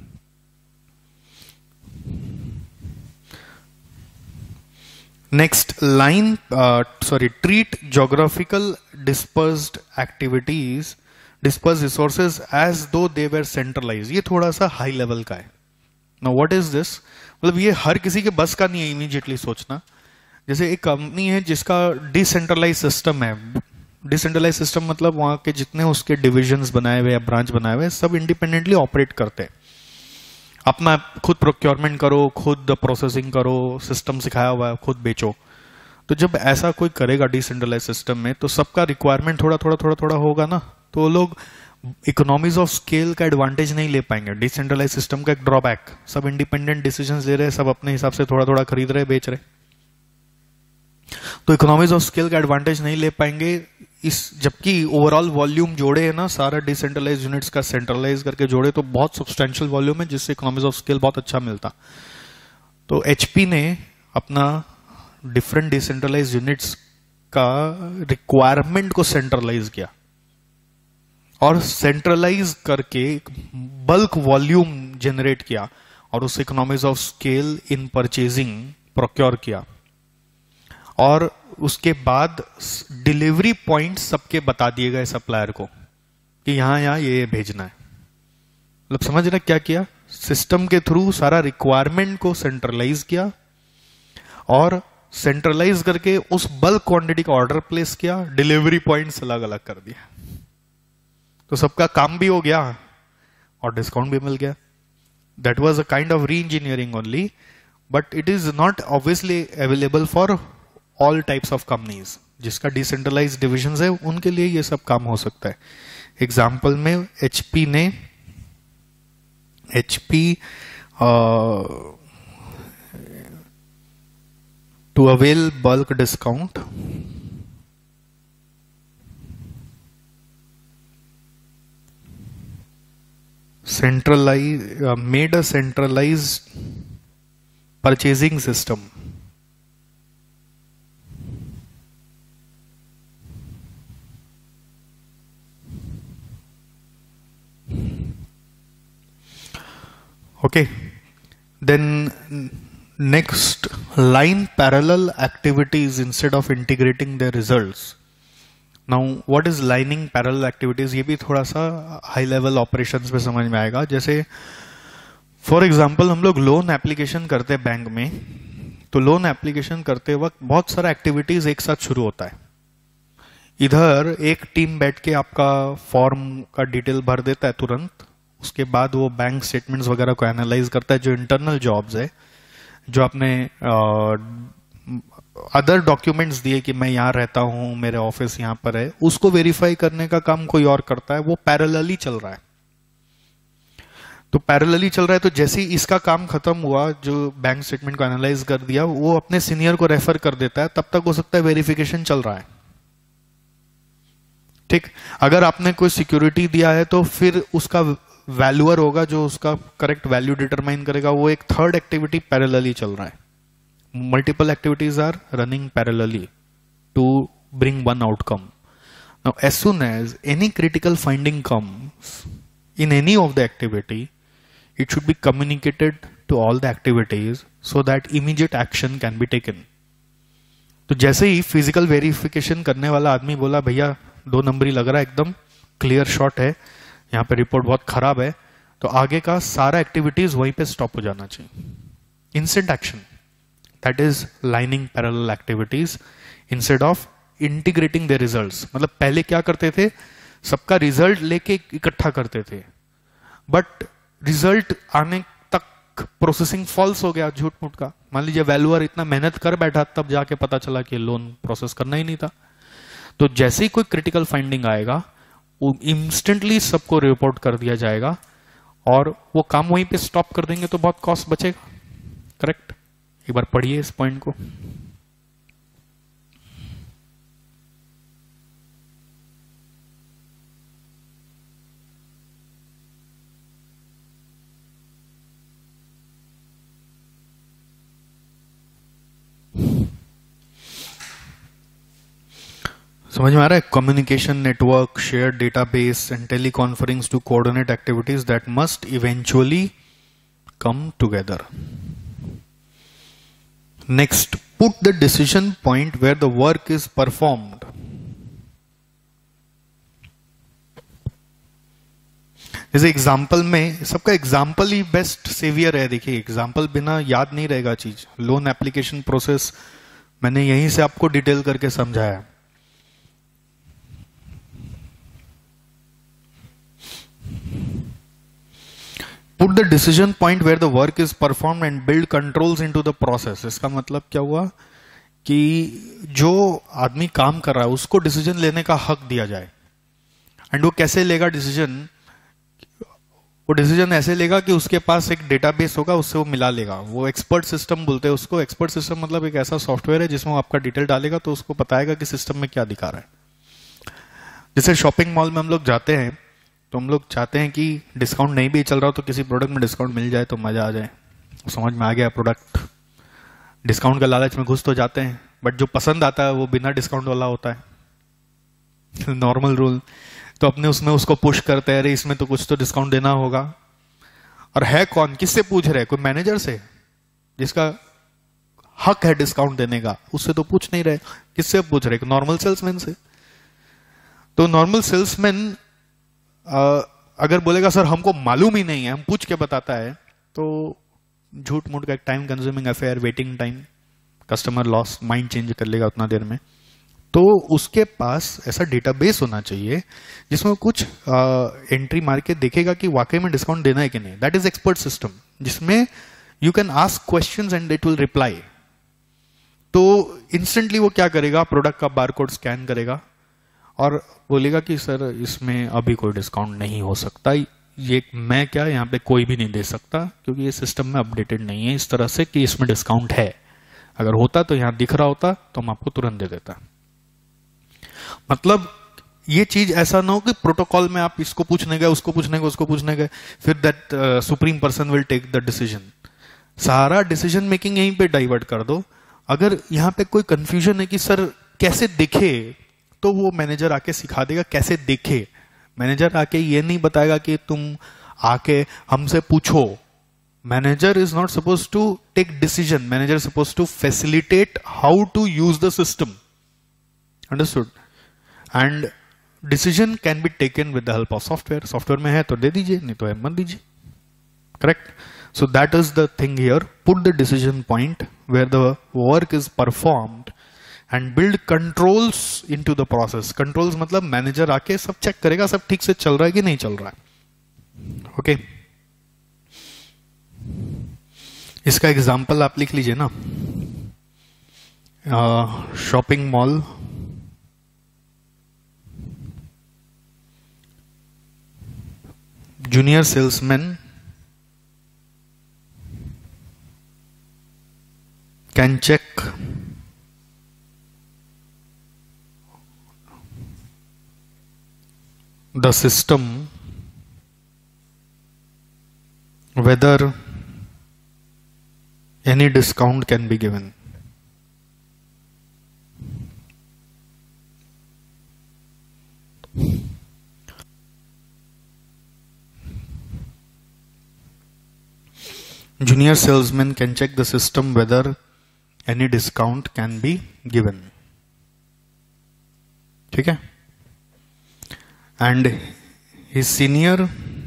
[SPEAKER 1] Next line, sorry, treat geographical dispersed activities dispersed resources as though they were centralise. ये थोड़ा सा हाई लेवल का है। Now what is this? मतलब ये हर किसी के बस का नहीं है इमीडिएटली सोचना। जैसे एक कंपनी है जिसका डिसेंट्रलाइज सिस्टम है, डिसेंट्रलाइज सिस्टम मतलब वहां के जितने उसके डिविजन्स बनाए हुए या ब्रांच बनाए हुए सब इंडिपेंडेंटली ऑपरेट करते हैं, अपना खुद प्रोक्योरमेंट करो, खुद प्रोसेसिंग करो, सिस्टम सिखाया हुआ है, खुद बेचो। तो जब ऐसा कोई करेगा डिसेंट्रलाइज सिस्टम में तो सबका रिक्वायरमेंट थोड़ा थोड़ा थोड़ा थोड़ा होगा ना, तो वो लोग इकोनॉमीज ऑफ स्केल का एडवांटेज नहीं ले पाएंगे। डिसेंट्रलाइज सिस्टम का एक ड्रॉबैक, सब इंडिपेंडेंट डिसीजंस ले रहे हैं, सब अपने हिसाब से थोड़ा थोड़ा खरीद रहे, बेच रहे, तो इकोनॉमीज ऑफ स्केल का एडवांटेज नहीं ले पाएंगे। इस जबकि ओवरऑल वॉल्यूम जोड़े है ना सारा डिसेंट्रलाइज यूनिट्स का सेंट्रलाइज करके जोड़े तो बहुत सब्सटेंशियल वॉल्यूम है, जिससे इकोनॉमीज ऑफ स्केल बहुत अच्छा मिलता। तो एचपी ने अपना डिफरेंट डिसेंट्रलाइज यूनिट्स का रिक्वायरमेंट को सेंट्रलाइज किया और सेंट्रलाइज करके बल्क वॉल्यूम जनरेट किया और उस economies of scale in purchasing procure किया। और उसके बाद डिलीवरी पॉइंट सबके बता दिए गए सप्लायर को कि यहां यहां ये भेजना है। मतलब समझ रहे क्या किया? सिस्टम के थ्रू सारा रिक्वायरमेंट को सेंट्रलाइज किया और सेंट्रलाइज करके उस बल्क क्वांटिटी का ऑर्डर प्लेस किया, डिलीवरी पॉइंट्स अलग अलग कर दिया, तो सबका काम भी हो गया और डिस्काउंट भी मिल गया। That was a kind of reengineering only, but it is not obviously available for all types of companies. जिसका डिसेंट्रलाइज डिविजन है उनके लिए ये सब काम हो सकता है। एग्जाम्पल में एचपी ने HP to avail bulk discount centralize uh, made a centralized purchasing system okay. Then next, line parallel activities instead of integrating their results. Now what is lining parallel activities? ये भी थोड़ा सा हाई लेवल ऑपरेशंस पे समझ में आएगा। जैसे फॉर एग्जांपल हम लोग लोन एप्लीकेशन करते हैं बैंक में, तो लोन एप्लीकेशन करते वक्त बहुत सारा एक्टिविटीज एक साथ शुरू होता है। इधर एक टीम बैठ के आपका फॉर्म का डिटेल भर देता है तुरंत, उसके बाद वो बैंक स्टेटमेंट्स वगैरह को एनालाइज करता है, जो इंटरनल जॉब्स है, जो आपने अदर डॉक्यूमेंट्स दिए कि मैं यहाँ रहता हूं, मेरे ऑफिस यहाँ पर है, उसको वेरीफाई करने का काम कोई और करता है। वो पैरेलली चल रहा है। तो पैरेलली चल रहा है, तो जैसे ही इसका काम खत्म हुआ, जो बैंक स्टेटमेंट को एनालाइज कर दिया, वो अपने सीनियर को रेफर कर देता है, तब तक हो सकता है वेरिफिकेशन चल रहा है। ठीक, अगर आपने कोई सिक्योरिटी दिया है तो फिर उसका वैल्यूअर होगा जो उसका करेक्ट वैल्यू डिटरमाइन करेगा, वो एक थर्ड एक्टिविटी पैरेलली चल रहा है। Multiple activities are running parallelly to bring one outcome. Now, as soon as any critical finding comes in any of the activity, it should be communicated to all the activities so that immediate action can be taken. तो जैसे ही फिजिकल वेरिफिकेशन करने वाला आदमी बोला भैया दो नंबरी लग रहा है, एकदम क्लियर शॉट है, यहाँ पे रिपोर्ट बहुत खराब है, तो आगे का सारा एक्टिविटीज वहीं पे स्टॉप हो जाना चाहिए। Instant action, that is lining parallel activities instead of integrating the results. मतलब पहले क्या करते थे, सबका रिजल्ट लेके इकट्ठा करते थे, बट रिजल्ट आने तक प्रोसेसिंग फॉल्स हो गया, झूठ मूठ का। मान लीजिए वैल्यूअर इतना मेहनत कर बैठा, तब जाके पता चला कि लोन प्रोसेस करना ही नहीं था। तो जैसे ही कोई क्रिटिकल फाइंडिंग आएगा, वो इंस्टेंटली सबको रिपोर्ट कर दिया जाएगा और वो काम वहीं पे स्टॉप कर देंगे, तो बहुत कॉस्ट बचेगा। करेक्ट? एक बार पढ़िए इस पॉइंट को। समझ में आ रहा है? Communication network, share database and teleconference to coordinate activities that must eventually come together. Next, put the decision point where the work is performed. जैसे एग्जाम्पल में, सबका एग्जाम्पल ही बेस्ट सेवियर है। देखिए, एग्जाम्पल बिना याद नहीं रहेगा चीज। लोन एप्लीकेशन प्रोसेस मैंने यहीं से आपको डिटेल करके समझाया। Put the decision point where the work is performed and build controls into the process। इसका मतलब क्या हुआ कि जो आदमी काम कर रहा है उसको डिसीजन लेने का हक दिया जाए। एंड वो कैसे लेगा डिसीजन? वो डिसीजन ऐसे लेगा कि उसके पास एक डेटाबेस होगा, उससे वो मिला लेगा। वो एक्सपर्ट सिस्टम बोलते हैं उसको। एक्सपर्ट सिस्टम मतलब एक ऐसा सॉफ्टवेयर है जिसमें वो आपका डिटेल डालेगा तो उसको बताएगा कि सिस्टम में क्या दिखा रहा है। जैसे शॉपिंग मॉल में हम लोग जाते हैं तो हम लोग चाहते हैं कि डिस्काउंट नहीं भी चल रहा हो तो किसी प्रोडक्ट में डिस्काउंट मिल जाए तो मजा आ जाए। समझ में आ गया प्रोडक्ट, डिस्काउंट का लालच में घुस तो जाते हैं, बट जो पसंद आता है वो बिना डिस्काउंट वाला होता है। Normal rule. तो अपने उसमें उसको पुश करते हैं, अरे इसमें तो कुछ तो डिस्काउंट देना होगा। और है कौन, किससे पूछ रहे? कोई मैनेजर से जिसका हक है डिस्काउंट देने का, उससे तो पूछ नहीं रहे। किससे पूछ रहे? नॉर्मल सेल्समैन से। तो नॉर्मल सेल्समैन Uh, अगर बोलेगा सर हमको मालूम ही नहीं है, हम पूछ के बताता है, तो झूठ मूठ का एक time consuming affair, waiting time, customer loss, mind change कर लेगा उतना देर में। तो उसके पास ऐसा डेटाबेस होना चाहिए जिसमें कुछ एंट्री uh, मार के देखेगा कि वाकई में डिस्काउंट देना है कि नहीं। दैट इज एक्सपर्ट सिस्टम, जिसमें you can ask questions and it will reply. तो इंस्टेंटली वो क्या करेगा, प्रोडक्ट का बारकोड स्कैन करेगा और बोलेगा कि सर इसमें अभी कोई डिस्काउंट नहीं हो सकता, ये मैं क्या यहाँ पे कोई भी नहीं दे सकता क्योंकि ये सिस्टम में अपडेटेड नहीं है इस तरह से कि इसमें डिस्काउंट है। अगर होता तो यहाँ दिख रहा होता तो हम आपको तुरंत दे देता। मतलब ये चीज ऐसा ना हो कि प्रोटोकॉल में आप इसको पूछने गए, उसको पूछने गए, उसको पूछने गए, फिर that supreme person will take the decision. सारा डिसीजन मेकिंग यहीं पे डाइवर्ट कर दो। अगर यहाँ पे कोई कंफ्यूजन है कि सर कैसे दिखे, तो वो मैनेजर आके सिखा देगा कैसे देखे। मैनेजर आके ये नहीं बताएगा कि तुम आके हमसे पूछो। Manager is not suppose to take decision, manager suppose to facilitate how to use the system. Understood? And decision can be taken with the help of software. Software में है तो दे दीजिए, नहीं तो मत दीजिए। Correct? So that is the thing here. Put the decision point where the work is performed and build controls into the process. Controls मतलब मैनेजर आके सब चेक करेगा सब ठीक से चल रहा है कि नहीं चल रहा है। ओके, इसका एग्जांपल आप लिख लीजिए ना। Shopping mall, junior salesman can check the system whether any discount can be given. Junior salesman can check the system whether any discount can be given. ठीक है? And his senior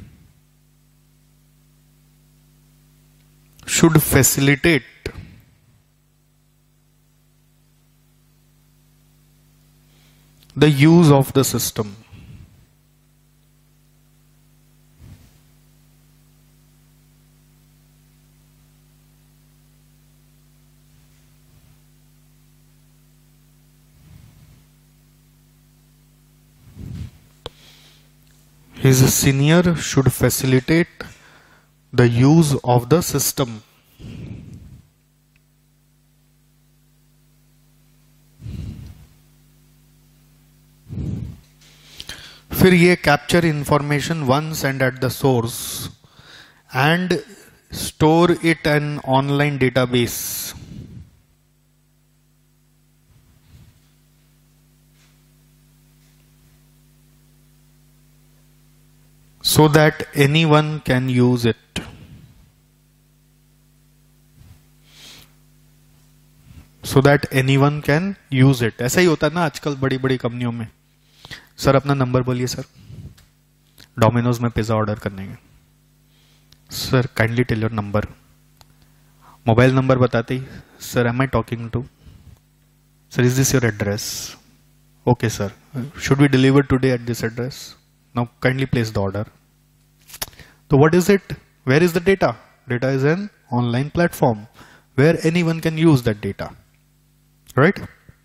[SPEAKER 1] should facilitate the use of the system. His senior should facilitate the use of the system. फिर ये capture information once and at the source and store it in online database. So that anyone can use it. So that anyone can use it. ऐसा ही होता है ना आजकल बड़ी बड़ी कंपनियों में. सर अपना नंबर बोलिए सर, डोमिनोज में पिज्जा ऑर्डर करने के. Sir kindly tell your number. Mobile number बताते ही, sir am I talking to, sir is this your address? Okay sir, should be deliver today at this address? Now kindly place the order. So what is it? Where is the data? Data is an online platform where anyone can use that data. Right?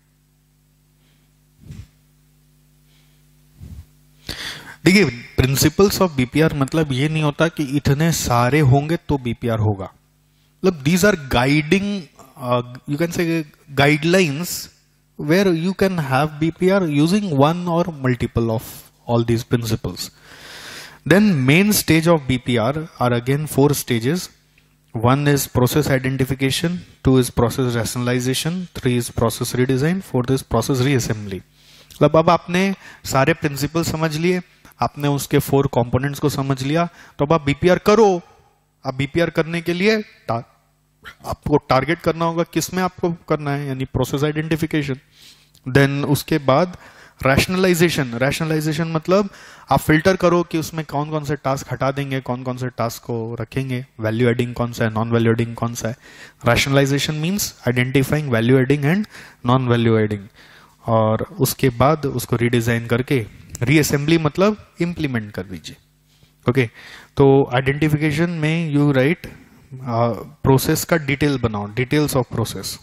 [SPEAKER 1] देखिए, प्रिंसिपल्स ऑफ बीपीआर मतलब ये नहीं होता कि इतने सारे होंगे तो बीपीआर होगा. मतलब these are guiding, you can say guidelines where you can have B P R using one or multiple of all these principles. Then main stage of B P R are again four stages. One is process identification, two is process rationalization, three is process redesign, fourth is process reassembly. मतलब अब आपने सारे प्रिंसिपल समझ लिए, आपने उसके फोर कंपोनेंट्स को समझ लिया, तो अब आप बीपीआर करो. अब बीपीआर करने के लिए टा, आपको टारगेट करना होगा किस में आपको करना है, यानी प्रोसेस आइडेंटिफिकेशन. देन उसके बाद रैशनलाइजेशन. रैशनलाइजेशन मतलब आप फिल्टर करो कि उसमें कौन कौन से टास्क हटा देंगे, कौन कौन से टास्क को रखेंगे, वैल्यू एडिंग कौन सा है, नॉन वैल्यू एडिंग कौन सा है. Rationalization means identifying value adding and non value adding. और उसके बाद उसको रीडिजाइन करके रीअसेंबली मतलब इंप्लीमेंट कर दीजिए. ओके, तो आइडेंटिफिकेशन में यू राइट प्रोसेस का डिटेल बनाओ, details of process,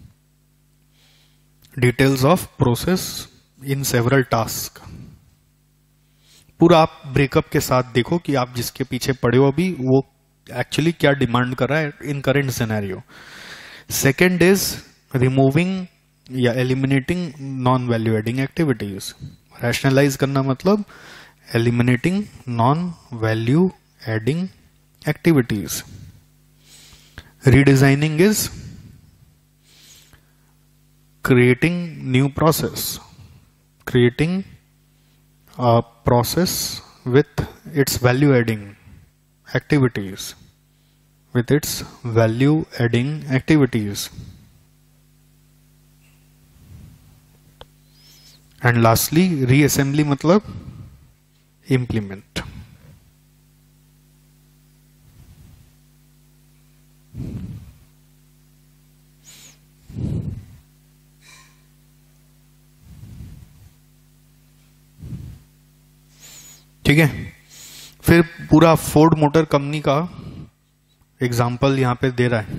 [SPEAKER 1] details of process in several task. पूरा आप ब्रेकअप के साथ देखो कि आप जिसके पीछे पड़े हो अभी वो एक्चुअली क्या डिमांड कर रहा है in current scenario. Second is removing या eliminating non value adding activities. Rationalize करना मतलब eliminating non value adding activities. Redesigning is creating new process, creating a process with its value adding activities, with its value adding activities. And lastly, reassembly मतलब implement. ठीक है, फिर पूरा फोर्ड मोटर कंपनी का एग्जाम्पल यहां पे दे रहा है.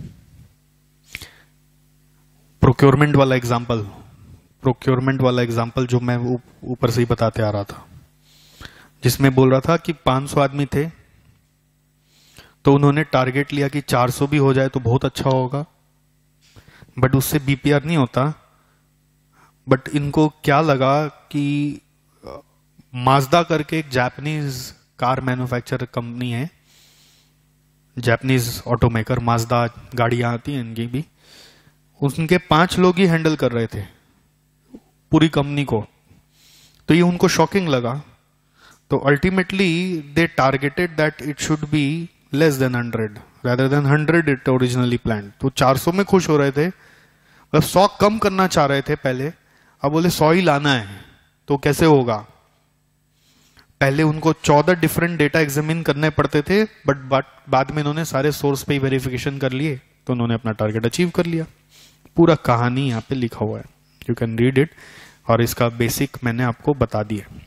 [SPEAKER 1] प्रोक्योरमेंट वाला एग्जाम्पल, प्रोक्योरमेंट वाला एग्जाम्पल जो मैं ऊपर से ही बताते आ रहा था, जिसमें बोल रहा था कि पाँच सौ आदमी थे तो उन्होंने टारगेट लिया कि चार सौ भी हो जाए तो बहुत अच्छा होगा, बट उससे बीपीआर नहीं होता. बट इनको क्या लगा कि माजदा करके एक जापानीज कार मैन्युफैक्चर कंपनी है, जापानीज ऑटोमेकर, माजदा गाड़ियां आती हैं इनकी भी, उनके पांच लोग ही हैंडल कर रहे थे पूरी कंपनी को. तो ये उनको शॉकिंग लगा. तो ultimately they targeted that it should be less than hundred rather than hundred it originally plan. तो चार सौ में खुश हो रहे थे, मतलब सौ कम करना चाह रहे थे पहले, अब बोले सौ ही लाना है. तो कैसे होगा? पहले उनको चौदह डिफरेंट डेटा एग्जामिन करने पड़ते थे, बट बाद में इन्होंने सारे सोर्स पे ही वेरिफिकेशन कर लिए, तो उन्होंने अपना टारगेट अचीव कर लिया. पूरा कहानी यहाँ पे लिखा हुआ है, यू कैन रीड इट. और इसका बेसिक मैंने आपको बता दिया,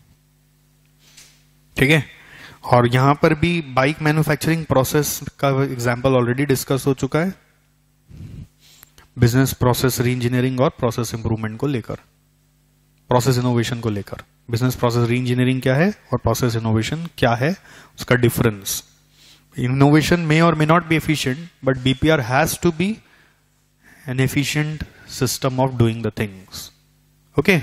[SPEAKER 1] ठीक है। और यहां पर भी बाइक मैन्युफैक्चरिंग प्रोसेस का एग्जांपल ऑलरेडी डिस्कस हो चुका है, बिजनेस प्रोसेस री इंजीनियरिंग और प्रोसेस इंप्रूवमेंट को लेकर, प्रोसेस इनोवेशन को लेकर। बिजनेस प्रोसेस री इंजीनियरिंग क्या है और प्रोसेस इनोवेशन क्या है, उसका डिफरेंस। इनोवेशन मे और may not be efficient, but BPR has to be an efficient system of doing the things, okay.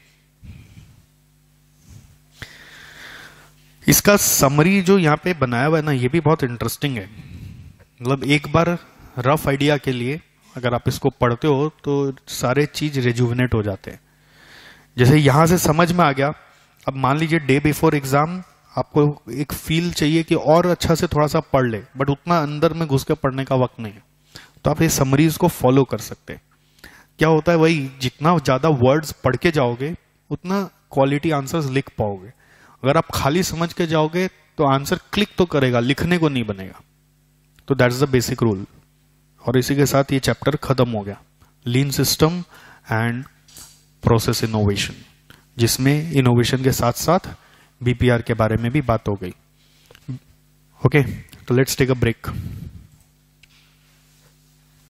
[SPEAKER 1] इसका समरी जो यहां पे बनाया हुआ है ना, ये भी बहुत इंटरेस्टिंग है। मतलब एक बार रफ आइडिया के लिए अगर आप इसको पढ़ते हो तो सारे चीज रेजुविनेट हो जाते हैं। जैसे यहां से समझ में आ गया, अब मान लीजिए डे बिफोर एग्जाम आपको एक फील चाहिए कि और अच्छा से थोड़ा सा पढ़ ले, बट उतना अंदर में घुस के पढ़ने का वक्त नहीं है, तो आप ये समरीज को फॉलो कर सकते हैं। क्या होता है, वही जितना ज्यादा वर्ड्स पढ़ के जाओगे उतना क्वालिटी आंसर्स लिख पाओगे। अगर आप खाली समझ के जाओगे तो आंसर क्लिक तो करेगा, लिखने को नहीं बनेगा। तो दैट्स द बेसिक रूल। और इसी के साथ ये चैप्टर खत्म हो गया, lean system and process innovation, जिसमें इनोवेशन के साथ साथ बीपीआर के बारे में भी बात हो गई। ओके, तो लेट्स टेक अ ब्रेक।